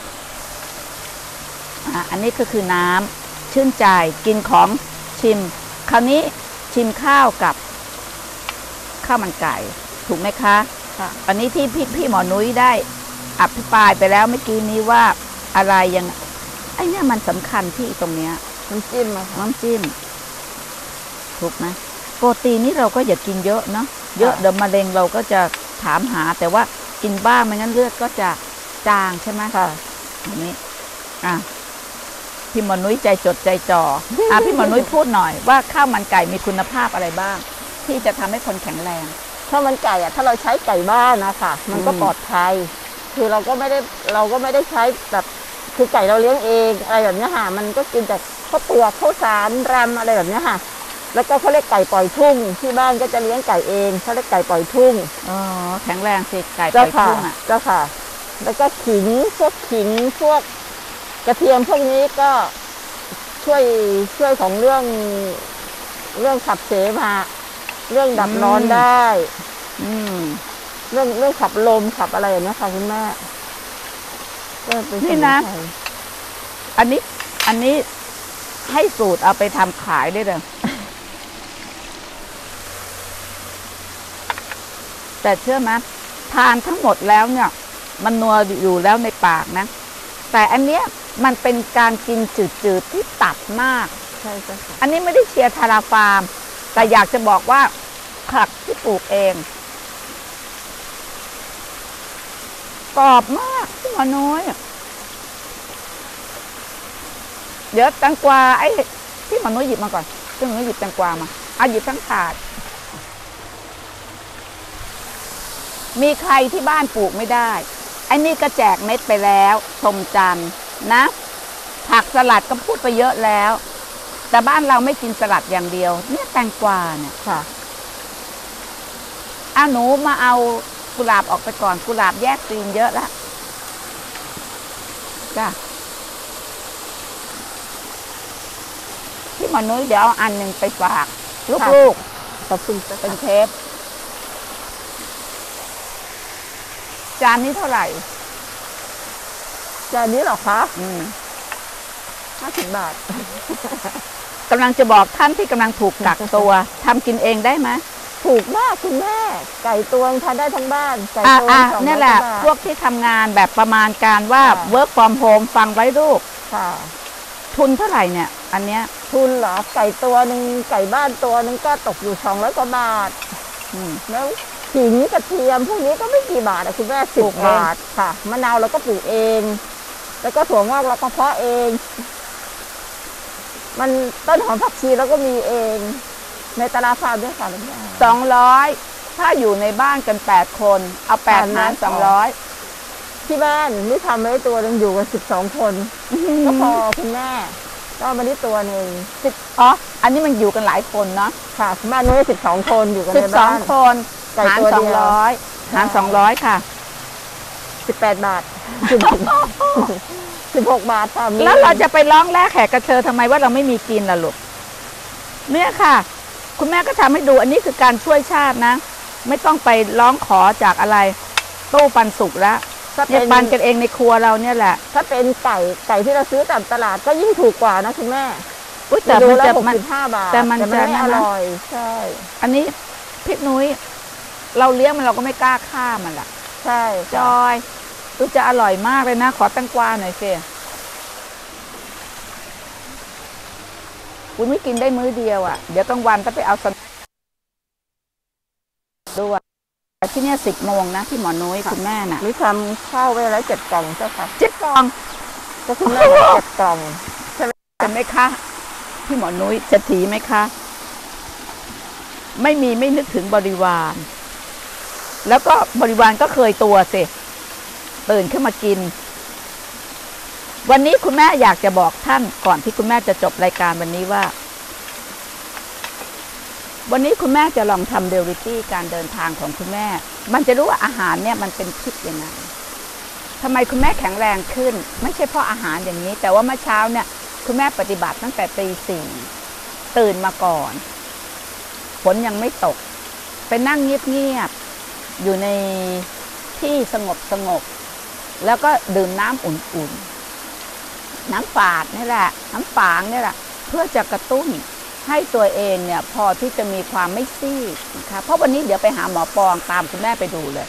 อันนี้ก็คือน้ำชื่นใจกินของชิมคราวนี้ชิมข้าวกับข้าวมันไก่ถูกไหมคะอันนี้ที่พี่หมอนุ้ยได้อภิปรายไปแล้วเมื่อกี้นี้ว่าอะไรยังไอ้เนี่ยมันสำคัญที่ตรงเนี้ยน้ำจิ้มน้ำจิ้มถูกไหมโปรตีนนี่เราก็อย่ากินเยอะเนาะเยอะเดี๋ยวมะเร็งเราก็จะถามหาแต่ว่ากินบ้างไม่งั้นเลือดก็จะจางใช่ไหมค่ะอันนี้พี่หมอนุ้ยใจจดใจจ่อพี่หมอนุ้ยพูดหน่อยว่าข้าวมันไก่มีคุณภาพอะไรบ้างที่จะทำให้คนแข็งแรงข้าวมันไก่ถ้าเราใช้ไก่บ้านนะคะมันก็ปลอดภัยคือเราก็ไม่ได้ใช้แบบคือไก่เราเลี้ยงเองอะไรแบบนี้ค่ะมันก็กินจากข้าวเปลือกข้าวสารรำอะไรแบบนี้ค่ะแล้วก็เขาเรียกไก่ปล่อยทุ่งที่บ้านก็จะเลี้ยงไก่เองเขาเรียกไก่ปล่อยทุ่งแข็งแรงสิไก่ปล่อยทุ่งเจ้าค่ะแล้วก็ขิงพวกกระเทียมพวกนี้ก็ช่วยของเรื่องขับเสมหะเรื่องดับร้อนได้เรื่องขับลมขับอะไรอย่างนี้ค่ะคุณแม่นี่นะอันนี้ให้สูตรเอาไปทำขายได้เลยแต่เชื่อไหมทานทั้งหมดแล้วเนี่ยมันนัวอยู่แล้วในปากนะแต่อันเนี้ยมันเป็นการกินจืดๆที่ตัดมากใช่ใช่อันนี้ไม่ได้เชียร์ทาราฟาร์มแต่อยากจะบอกว่าผักที่ปลูกเองกรอบมากที่หมอน้อยเดี๋ยวแตงกวาไอ้ที่หมอน้อยหยิบมาก่อนที่หมอน้อยหยิบแตงกวามาหยิบทั้งถาดมีใครที่บ้านปลูกไม่ได้ไอ้นี่ก็แจกเม็ดไปแล้วชมจันทร์นะผักสลัดก็พูดไปเยอะแล้วแต่บ้านเราไม่กินสลัดอย่างเดียวเนี่ยแตงกวาเนี่ยค่ะหนูมาเอากุหลาบออกไปก่อนกุหลาบแยกซีนเยอะแล้วจ้ะที่หมอนุ้ยเดี๋ยวเอาอันหนึ่งไปฝากลูกขอบคุณเป็นเทปจานนี้เท่าไหร่จานนี้หรอคะ50 บาทกำลังจะบอกท่านที่กำลังถูกกักตัวทำกินเองได้ไหมถูกมากคุณแม่ไก่ตัวทานได้ทั้งบ้านไก่ตัวนี่แหละพวกที่ทำงานแบบประมาณการว่า work from home ฟังไว้ลูกค่ะทุนเท่าไหร่เนี่ยอันเนี้ยทุนเหรอไก่ตัวหนึ่งไก่บ้านตัวนึงก็ตกอยู่200 กว่าบาทแล้วขิงกระเทียมพวกนี้ก็ไม่กี่บาทคุณแม่10 บาทค่ะมะนาวเราก็ปลูกเองแล้วก็ถั่วงอกเราก็เพาะเองมันต้นหอมผักชีเราก็มีเองในตลาดฟาร์มด้วยค่ะ 200ถ้าอยู่ในบ้านกัน8 คนเอา8 หาร 200 ที่บ้านนี่ทำไว้ตัวนึงอยู่กัน12 คนก็พอคุณแม่ก็มาที่ตัวหนึ่งอันนี้มันอยู่กันหลายคนเนาะค่ะบ้านนู้น12 คนอยู่กันในบ้าน 12 คนหาร200หาร200ค่ะ 18 บาท16 บาทค่ะแล้วเราจะไปร้องแลกแขกกระเชอทำไมว่าเราไม่มีกินล่ะลูกเนี่ยค่ะคุณแม่ก็ทำให้ดูอันนี้คือการช่วยชาตินะไม่ต้องไปร้องขอจากอะไรตู้ปันสุกแล้วเนี่ยปันกันเองในครัวเราเนี่ยแหละถ้าเป็นไก่ที่เราซื้อตามตลาดก็ยิ่งถูกกว่านะคุณแม่แต่มันจะ 65 บาทแต่มันจะไม่อร่อยใช่อันนี้พี่นุ้ยเราเลี้ยงมันเราก็ไม่กล้าฆ่ามันล่ะใช่จอยจะอร่อยมากเลยนะขอแตงกวาหน่อยสิคุณไม่กินได้มื้อเดียวเดี๋ยวกลางวันต้องไปเอาด้วยที่เนี่ย10 โมงนะที่หมอนุ้ยคุณแม่น่ะหรือทำข้าวไว้แล้ว7 กล่องเจ้าค่ะ 7 กล่องก็คุณแม่บอก7 กล่องเห็นไหมคะพี่หมอนุ้ยจะถีไหมคะไม่นึกถึงบริวารแล้วก็บริวารก็เคยตัวสิตื่นขึ้นมากินวันนี้คุณแม่อยากจะบอกท่านก่อนที่คุณแม่จะจบรายการวันนี้ว่าวันนี้คุณแม่จะลองทำเดลิตี้การเดินทางของคุณแม่มันจะรู้ว่าอาหารเนี่ยมันเป็นพิษยังไงทำไมคุณแม่แข็งแรงขึ้นไม่ใช่เพราะอาหารอย่างนี้แต่ว่าเมื่อเช้าเนี่ยคุณแม่ปฏิบัติตั้งแต่ตี 4ตื่นมาก่อนฝนยังไม่ตกไปนั่งเงียบๆอยู่ในที่สงบแล้วก็ดื่มน้ำอุ่นๆน้ำฝาดนี่แหละน้ำฝางนี่แหละเพื่อจะกระตุ้นให้ตัวเองเนี่ยพอที่จะมีความไม่ซีดนะคะเพราะวันนี้เดี๋ยวไปหาหมอปองตามคุณแม่ไปดูเลย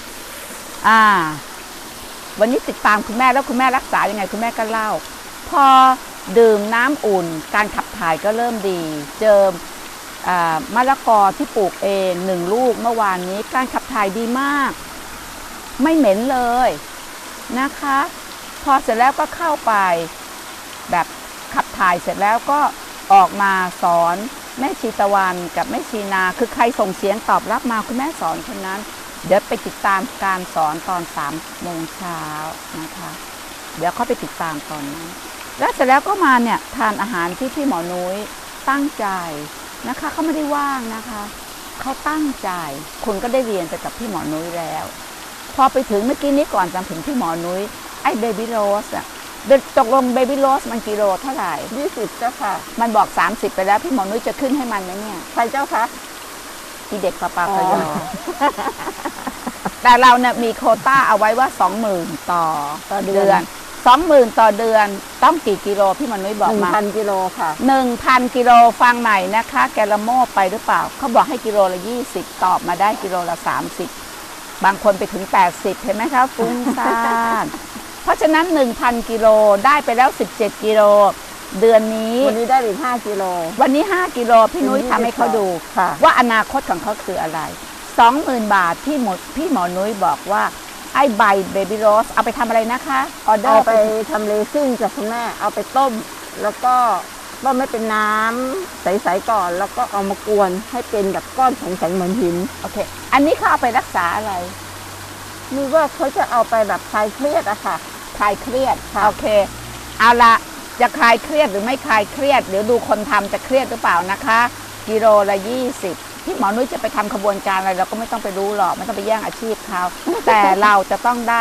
วันนี้ติดตามคุณแม่แล้วคุณแม่รักษายังไงคุณแม่ก็เล่าพอดื่มน้ำอุ่นการขับถ่ายก็เริ่มดีเจิมมะละกอที่ปลูกเอง1 ลูกเมื่อวานนี้การขับถ่ายดีมากไม่เหม็นเลยนะคะพอเสร็จแล้วก็เข้าไปแบบขับถ่ายเสร็จแล้วก็ออกมาสอนแม่ชีตะวันกับแม่ชีนาคือใครส่งเสียงตอบรับมาคุณแม่สอนคนนั้นเดี๋ยวไปติดตามการสอนตอน3 โมงเช้านะคะเดี๋ยวเขาไปติดตามตอนนั้นแล้วเสร็จแล้วก็มาเนี่ยทานอาหารที่พี่หมอนุ้ยตั้งใจนะคะเขาไม่ได้ว่างนะคะเขาตั้งใจคุณก็ได้เรียนไปกับพี่หมอนุ้ยแล้วพอไปถึงเมื่อกี้นี้ก่อนจะถึงพี่หมอนุ้ยไอ้เบบี้โรสอะตกลงเบบี้โรสมันกิโลเท่าไหร่ 20เจ้าค่ะมันบอก30ไปแล้วพี่หมอนุ้ยจะขึ้นให้มันไหมเนี่ยใครเจ้าคะอีเด็กปะพยอแต่เราเนี่ยมีโควต้าเอาไว้ว่า20,000ต่อเดือน20,000ต่อเดือนต้องกี่กิโลพี่หมอนุ้ยบอกมา 1,000 กิโลค่ะ 1,000 กิโลฟังใหม่นะคะแกละโม่ไปหรือเปล่าเขาบอกให้กิโลละ20ตอบมาได้กิโลละ30บางคนไปถึง80เห็นไหมคะฟุ้งซ่านเพราะฉะนั้น 1,000 กิโลได้ไปแล้ว17 กิโลเดือนนี้วันนี้ได้อีก5 กิโลวันนี้5 กิโลพี่นุ้ยทำให้เขาดูว่าอนาคตของเขาคืออะไร 20,000 บาทที่พี่หมอนุ้ยบอกว่าไอ้ใบเบบี้โรสเอาไปทำอะไรนะคะออเดอร์เอาไปทำเลซิ่งจากคุณแม่เอาไปต้มแล้วก็ต้มไม่เป็นน้ำใสๆก่อนแล้วก็เอามากวนให้เป็นแบบก้อนแข็งๆเหมือนหินโอเคอันนี้เขาเอาไปรักษาอะไรมีว่าเขาจะเอาไปแบบคลายเครียดอะค่ะคลายเครียดโอเคเอาละจะคลายเครียดหรือไม่คลายเครียดเดี๋ยวดูคนทำจะเครียดหรือเปล่านะคะกิโลละ20พี่หมอนุ้ยจะไปทำขบวนการอะไรเราก็ไม่ต้องไปรู้หรอกไม่ต้องไปแย่งอาชีพเขา แต่เราจะต้องได้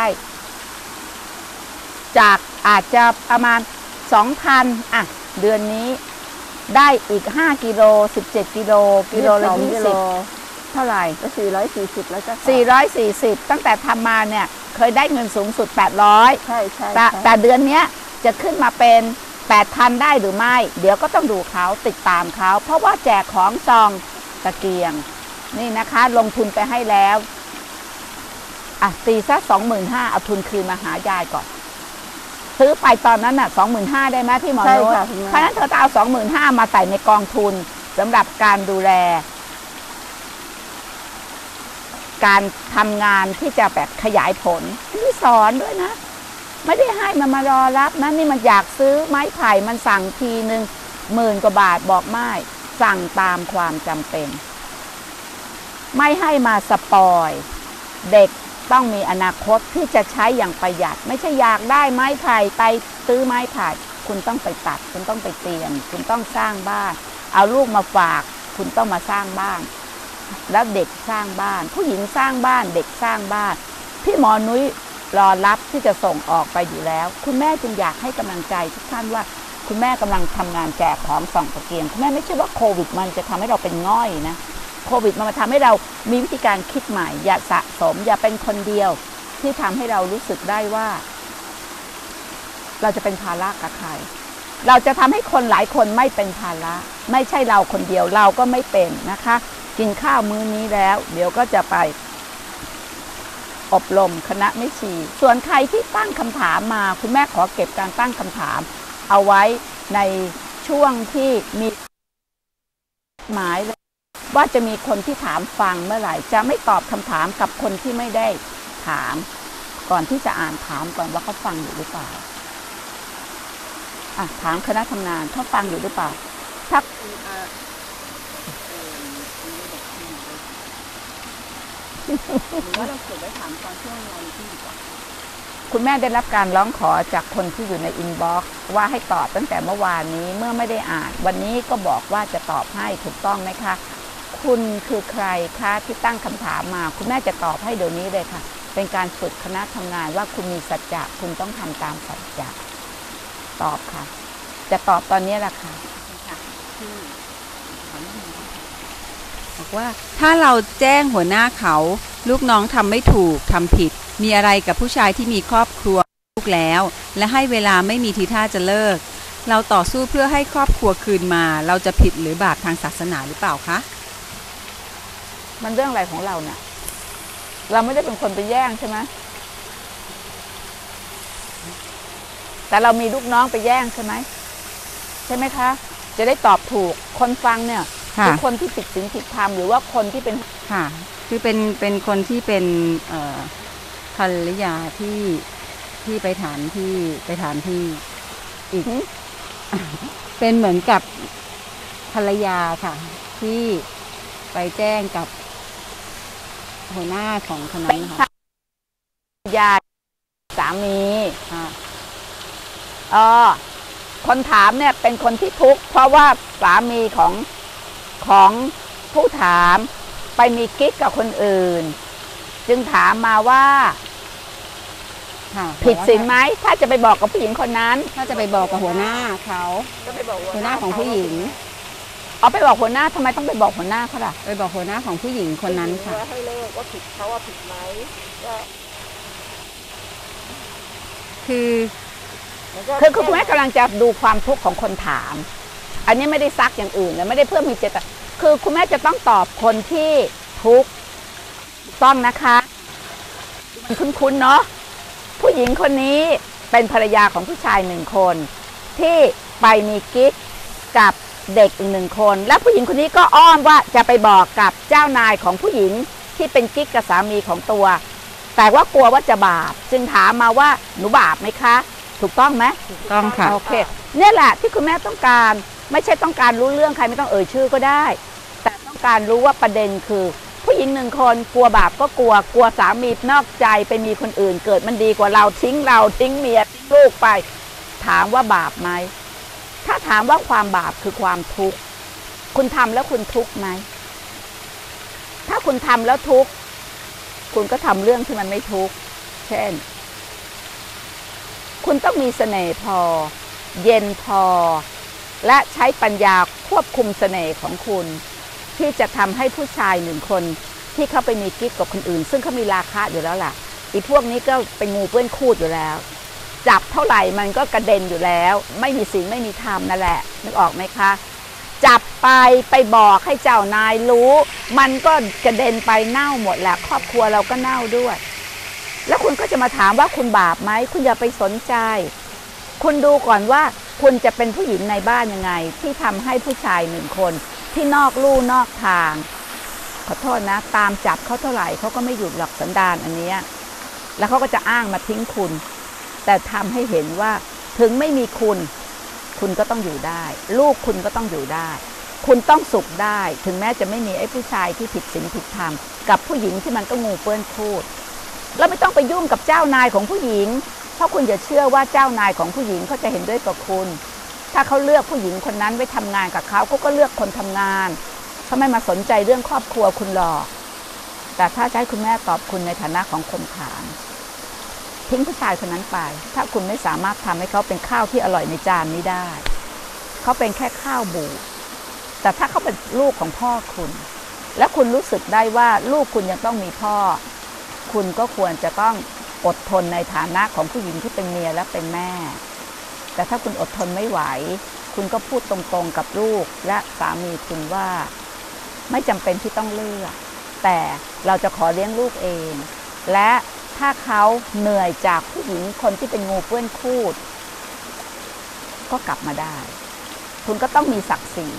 จากอาจจะประมาณ 2,000อ่ะเดือนนี้ได้อีก5 กิโล17 กิโลกิโลละ20เท่าไหร่ก็440แล้วจ้ะ 440ตั้งแต่ทำมาเนี่ยเคยได้เงินสูงสุด800 ใช่แต่เดือนนี้จะขึ้นมาเป็น 8,000 ได้หรือไม่เดี๋ยวก็ต้องดูเขาติดตามเขาเพราะว่าแจกของซองตะเกียงนี่นะคะลงทุนไปให้แล้วตีซะ 25,000เอาทุนคืนมาหายายก่อนซื้อไปตอนนั้นน่ะ 25,000ได้ไหมพี่หมอนุ้ยเพราะฉะนั้นเธอจะเอา 25,000มาใส่ในกองทุนสำหรับการดูแลการทำงานที่จะแบบขยายผลนี่สอนด้วยนะไม่ได้ให้มันมารอรับนะนี่มันอยากซื้อไม้ไผ่มันสั่งทีนึง10,000 กว่าบาทบอกไม่สั่งตามความจำเป็นไม่ให้มาสปอยเด็กต้องมีอนาคตที่จะใช้อย่างประหยัดไม่ใช่อยากได้ไม้ไผ่ไปซื้อไม้ไผ่คุณต้องไปตัดคุณต้องไปเตรียมคุณต้องสร้างบ้านเอาลูกมาฝากคุณต้องมาสร้างบ้านแล้วเด็กสร้างบ้านผู้หญิงสร้างบ้านเด็กสร้างบ้านพี่หมอนุ้ยรอรับที่จะส่งออกไปอยู่แล้วคุณแม่จึงอยากให้กำลังใจทุกท่านว่าคุณแม่กำลังทำงานแจกของส่องตะเกียงคุณแม่ไม่ใช่ว่าโควิดมันจะทำให้เราเป็นง่อยนะโควิดมันมาทำให้เรามีวิธีการคิดใหม่อย่าสะสมอย่าเป็นคนเดียวที่ทำให้เรารู้สึกได้ว่าเราจะเป็นภาระกับใครเราจะทำให้คนหลายคนไม่เป็นภาระไม่ใช่เราคนเดียวเราก็ไม่เป็นนะคะกินข้าวมื้อนี้แล้วเดี๋ยวก็จะไปอบรมคณะแม่ชีส่วนใครที่ตั้งคำถามมาคุณแม่ขอเก็บการตั้งคำถามเอาไว้ในช่วงที่มีหมายว่าจะมีคนที่ถามฟังเมื่อไหร่จะไม่ตอบคำถามกับคนที่ไม่ได้ถามก่อนที่จะอ่านถามก่อนว่าเขาฟังอยู่หรือเปล่าถามคณะทำงานเขาฟังอยู่หรือเปล่าถ้าว่าเราเก็บไว้ถามตอนช่วงอะไรที่ดีกว่าคุณแม่ได้รับการร้องขอจากคนที่อยู่ในอินบ็อกซ์ว่าให้ตอบตั้งแต่เมื่อวานนี้เมื่อไม่ได้อ่านวันนี้ก็บอกว่าจะตอบให้ถูกต้องไหมคะคุณคือใครคะที่ตั้งคำถามมาคุณแม่จะตอบให้เดี๋ยวนี้เลยค่ะเป็นการฝึกคณะทำงานว่าคุณมีสัจจะคุณต้องทำตามสัจจะตอบค่ะจะตอบตอนนี้แหละค่ะบอกว่าถ้าเราแจ้งหัวหน้าเขาลูกน้องทำไม่ถูกทำผิดมีอะไรกับผู้ชายที่มีครอบครัวลูกแล้วและให้เวลาไม่มีทีท่าจะเลิกเราต่อสู้เพื่อให้ครอบครัวคืนมาเราจะผิดหรือบาปทางศาสนาหรือเปล่าคะมันเรื่องอะไรของเราเนี่ยเราไม่ได้เป็นคนไปแย่งใช่ไหมแต่เรามีลูกน้องไปแย่งใช่ไหมใช่ไหมคะจะได้ตอบถูกคนฟังเนี่ยคือคนที่ผิดศีลผิดธรรมหรือว่าคนที่เป็นค่ะคือเป็นคนที่เป็นภรรยาที่ไปถามที่อีกเป็นเหมือนกับภรรยาค่ะที่ไปแจ้งกับหัวหน้าของคณะนะคะยาสามีคนถามเนี่ยเป็นคนที่ทุกข์เพราะว่าสามีของผู้ถามไปมีกิ๊กกับคนอื่นจึงถามมาว่าผิดศีลไหมถ้าจะไปบอกกับผู้หญิงคนนั้นถ้าจะไปบอกกับหัวหน้าเขาหัวหน้าของผู้หญิงเอาไปบอกหัวหน้าทำไมต้องไปบอกหัวหน้าเขาล่ะไปบอกหัวหน้าของผู้หญิงคนนั้นค่ะให้เลิกว่าผิดเขาว่าผิดไหมคือคุณแม่กำลังจะดูความทุกข์ของคนถามอันนี้ไม่ได้ซักอย่างอื่นเลยไม่ได้เพื่อมีเจตนาคือคุณแม่จะต้องตอบคนที่ทุกข์ต้องนะคะคุ้นๆเนาะผู้หญิงคนนี้เป็นภรรยาของผู้ชาย1 คนที่ไปมีกิ๊กกับเด็กอีก1 คนและผู้หญิงคนนี้ก็อ้อมว่าจะไปบอกกับเจ้านายของผู้หญิงที่เป็นกิ๊กกับสามีของตัวแต่ว่ากลัวว่าจะบาปจึงถามมาว่าหนูบาปไหมคะถูกต้องไหมถูกต้องค่ะโอเคนี่แหละที่คุณแม่ต้องการไม่ใช่ต้องการรู้เรื่องใครไม่ต้องเอ่ยชื่อก็ได้แต่ต้องการรู้ว่าประเด็นคือผู้หญิง1 คนกลัวบาปก็กลัวสามีนอกใจไปมีคนอื่นเกิดมันดีกว่าเราทิ้งเมียทิ้งลูกไปถามว่าบาปไหมถ้าถามว่าความบาปคือความทุกข์คุณทำแล้วคุณทุกข์ไหมถ้าคุณทำแล้วทุกข์คุณก็ทำเรื่องที่มันไม่ทุกข์เช่นคุณต้องมีเสน่ห์พอเย็นพอและใช้ปัญญาควบคุมเสน่ห์ของคุณที่จะทำให้ผู้ชาย1 คนที่เขาไปมีกิ๊กกับคนอื่นซึ่งเขามีราคะอยู่แล้วล่ะอีพวกนี้ก็เป็นงูเปื้อนคูดอยู่แล้วจับเท่าไหร่มันก็กระเด็นอยู่แล้วไม่มีศีลไม่มีธรรมนั่นแหละนึกออกไหมคะจับไปบอกให้เจ้านายรู้มันก็กระเด็นไปเน่าหมดแหละครอบครัวเราก็เน่าด้วยแล้วคุณก็จะมาถามว่าคุณบาปไหมคุณอย่าไปสนใจคุณดูก่อนว่าคุณจะเป็นผู้หญิงในบ้านยังไงที่ทำให้ผู้ชาย1 คนที่นอกลู่นอกทางขอโทษนะตามจับเขาเท่าไหร่เขาก็ไม่หยุดหลักสันดานอันนี้แล้วเขาก็จะอ้างมาทิ้งคุณแต่ทำให้เห็นว่าถึงไม่มีคุณก็ต้องอยู่ได้ลูกคุณก็ต้องอยู่ได้คุณต้องสุขได้ถึงแม้จะไม่มีไอ้ผู้ชายที่ผิดศีลผิดธรรมกับผู้หญิงที่มันก็งูเปื้อนคูดแล้วไม่ต้องไปยุ่งกับเจ้านายของผู้หญิงเพราะคุณอย่าเชื่อว่าเจ้านายของผู้หญิงเขาจะเห็นด้วยกับคุณถ้าเขาเลือกผู้หญิงคนนั้นไว้ทำงานกับเขาก็เลือกคนทำงานเขาไม่มาสนใจเรื่องครอบครัวคุณหรอกแต่ถ้าจะให้คุณแม่ตอบคุณในฐานะของคนขานทิ้งผู้ชายคนนั้นไปถ้าคุณไม่สามารถทำให้เขาเป็นข้าวที่อร่อยในจานนี้ได้เขาเป็นแค่ข้าวบูดแต่ถ้าเขาเป็นลูกของพ่อคุณและคุณรู้สึกได้ว่าลูกคุณยังต้องมีพ่อคุณก็ควรจะต้องอดทนในฐานะของผู้หญิงที่เป็นเมียและเป็นแม่แต่ถ้าคุณอดทนไม่ไหวคุณก็พูดตรงๆกับลูกและสามีคุณว่าไม่จำเป็นที่ต้องเลือกแต่เราจะขอเลี้ยงลูกเองและถ้าเขาเหนื่อยจากผู้หญิงคนที่เป็นงูเปื้อนคูดก็กลับมาได้คุณก็ต้องมีศักดิ์ศรี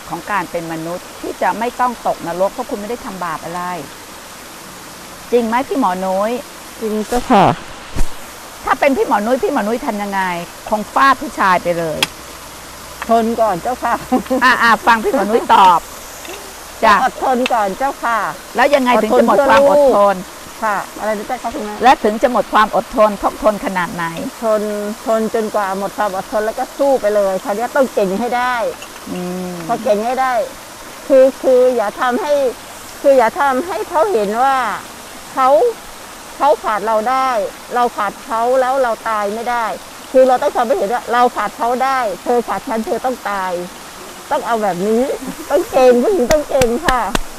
ของการเป็นมนุษย์ที่จะไม่ต้องตกนรกเพราะคุณไม่ได้ทำบาปอะไรจริงไหมพี่หมอนุ้ยจริงเจ้าค่ะถ้าเป็นพี่หมอนุ้ยทำยังไงคงฟาดผู้ชายไปเลยทนก่อนเจ้าค่ะฟังพี่หมอนุ้ยตอบจะอดทนก่อนเจ้าค่ะแล้วยังไงถึงจะหมดความอดทนค่ะอะไรนะเจ้าค่ะคุณแม่และถึงจะหมดความอดทนต้องทนขนาดไหนทนจนกว่าหมดความอดทนแล้วก็สู้ไปเลยคราวนี้ต้องเก่งให้ได้พอเก่งให้ได้คืออย่าทำให้เขาเห็นว่าเขาขาดเราได้เราขาดเขาแล้วเราตายไม่ได้คือเราต้องทำให้เห็นว่าเราขาดเขาได้เธอขาดฉันเธอต้องตายต้องเอาแบบนี้ต้องเก่งผู้หญิงต้องเก่งค่ะ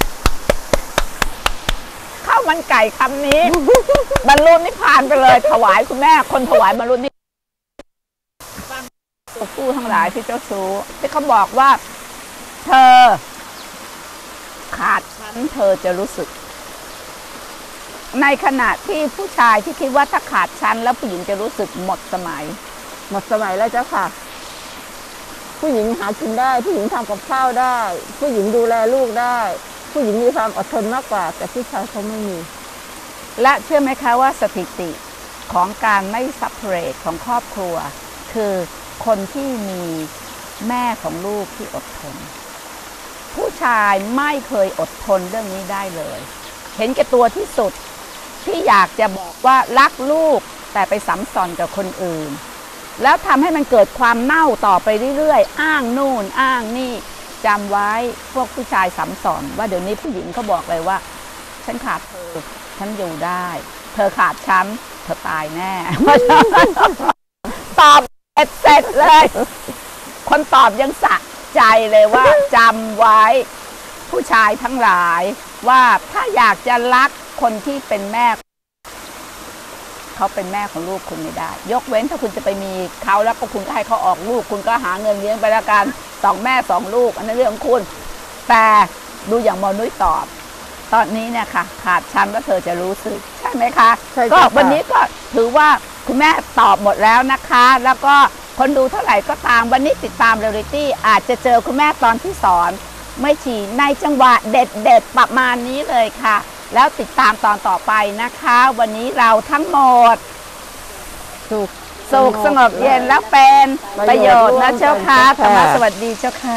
ข้าวมันไก่คำนี้ บรรลุนิพพานไปเลยถวายคุณแม่คนถวายบรรลุนิพพานฟังผู้ทั้งหลายที่เจ้าชู้ที่เขาบอกว่าเธอขาดฉันเธอจะรู้สึกในขณะที่ผู้ชายที่คิดว่าถ้าขาดฉันแล้วผู้หญิงจะรู้สึกหมดสมัยแล้วเจ้าค่ะผู้หญิงหากินได้ผู้หญิงทำกับข้าวได้ผู้หญิงดูแลลูกได้ผู้หญิงมีความอดทนมากกว่าแต่ผู้ชายเขาไม่มีและเชื่อไหมคะว่าสถิติของการไม่ซัพเพรตของครอบครัวคือคนที่มีแม่ของลูกที่อดทนผู้ชายไม่เคยอดทนเรื่องนี้ได้เลยเห็นแก่ตัวที่สุดที่อยากจะบอกว่ารักลูกแต่ไปสัมสอนกับคนอื่นแล้วทำให้มันเกิดความเน่าต่อไปเรื่อยๆอ้างนู่นอ้างนี่จำไว้พวกผู้ชายสัมสอนว่าเดี๋ยวนี้ผู้หญิงเขาบอกเลยว่าฉันขาดเธอฉันอยู่ได้เธอขาดฉันเธอตายแน่ ตอบเสร็จเลยคนตอบยังสะใจเลยว่าจำไว้ผู้ชายทั้งหลายว่าถ้าอยากจะรักคนที่เป็นแม่เขาเป็นแม่ของลูกคุณไม่ได้ยกเว้นถ้าคุณจะไปมีเขาแล้วก็คุณก็ให้เขาออกลูกคุณก็หาเงินเลี้ยงไปแล้วกัน2 แม่2 ลูกอันนั้นเรื่องของคุณแต่ดูอย่างหมอนุ้ยตอบตอนนี้เนี่ยค่ะขาดฉันแล้วเธอจะรู้สึกใช่ไหมคะก็วันนี้ก็ถือว่าคุณแม่ตอบหมดแล้วนะคะแล้วก็คนดูเท่าไหร่ก็ตามวันนี้ติดตามเรียลลิตี้อาจจะเจอคุณแม่ตอนที่สอนไม่ฉี่ในจังหวะเด็ดประมาณนี้เลยค่ะแล้วติดตามตอนต่อไปนะคะวันนี้เราทั้งหมดสุขสงบเย็นแล้วเป็นประโยชน์นะเจ้าค่ะธรรมะสวัสดีเจ้าค่ะ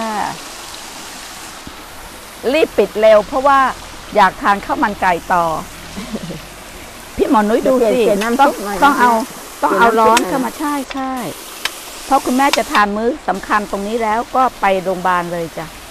รีบปิดเร็วเพราะว่าอยากทานข้าวมันไก่ต่อพี่หมอนุ้ยดูสิต้องเอาร้อนเข้ามาใช่เพราะคุณแม่จะทานมื้อสำคัญตรงนี้แล้วก็ไปโรงพยาบาลเลยจ้ะ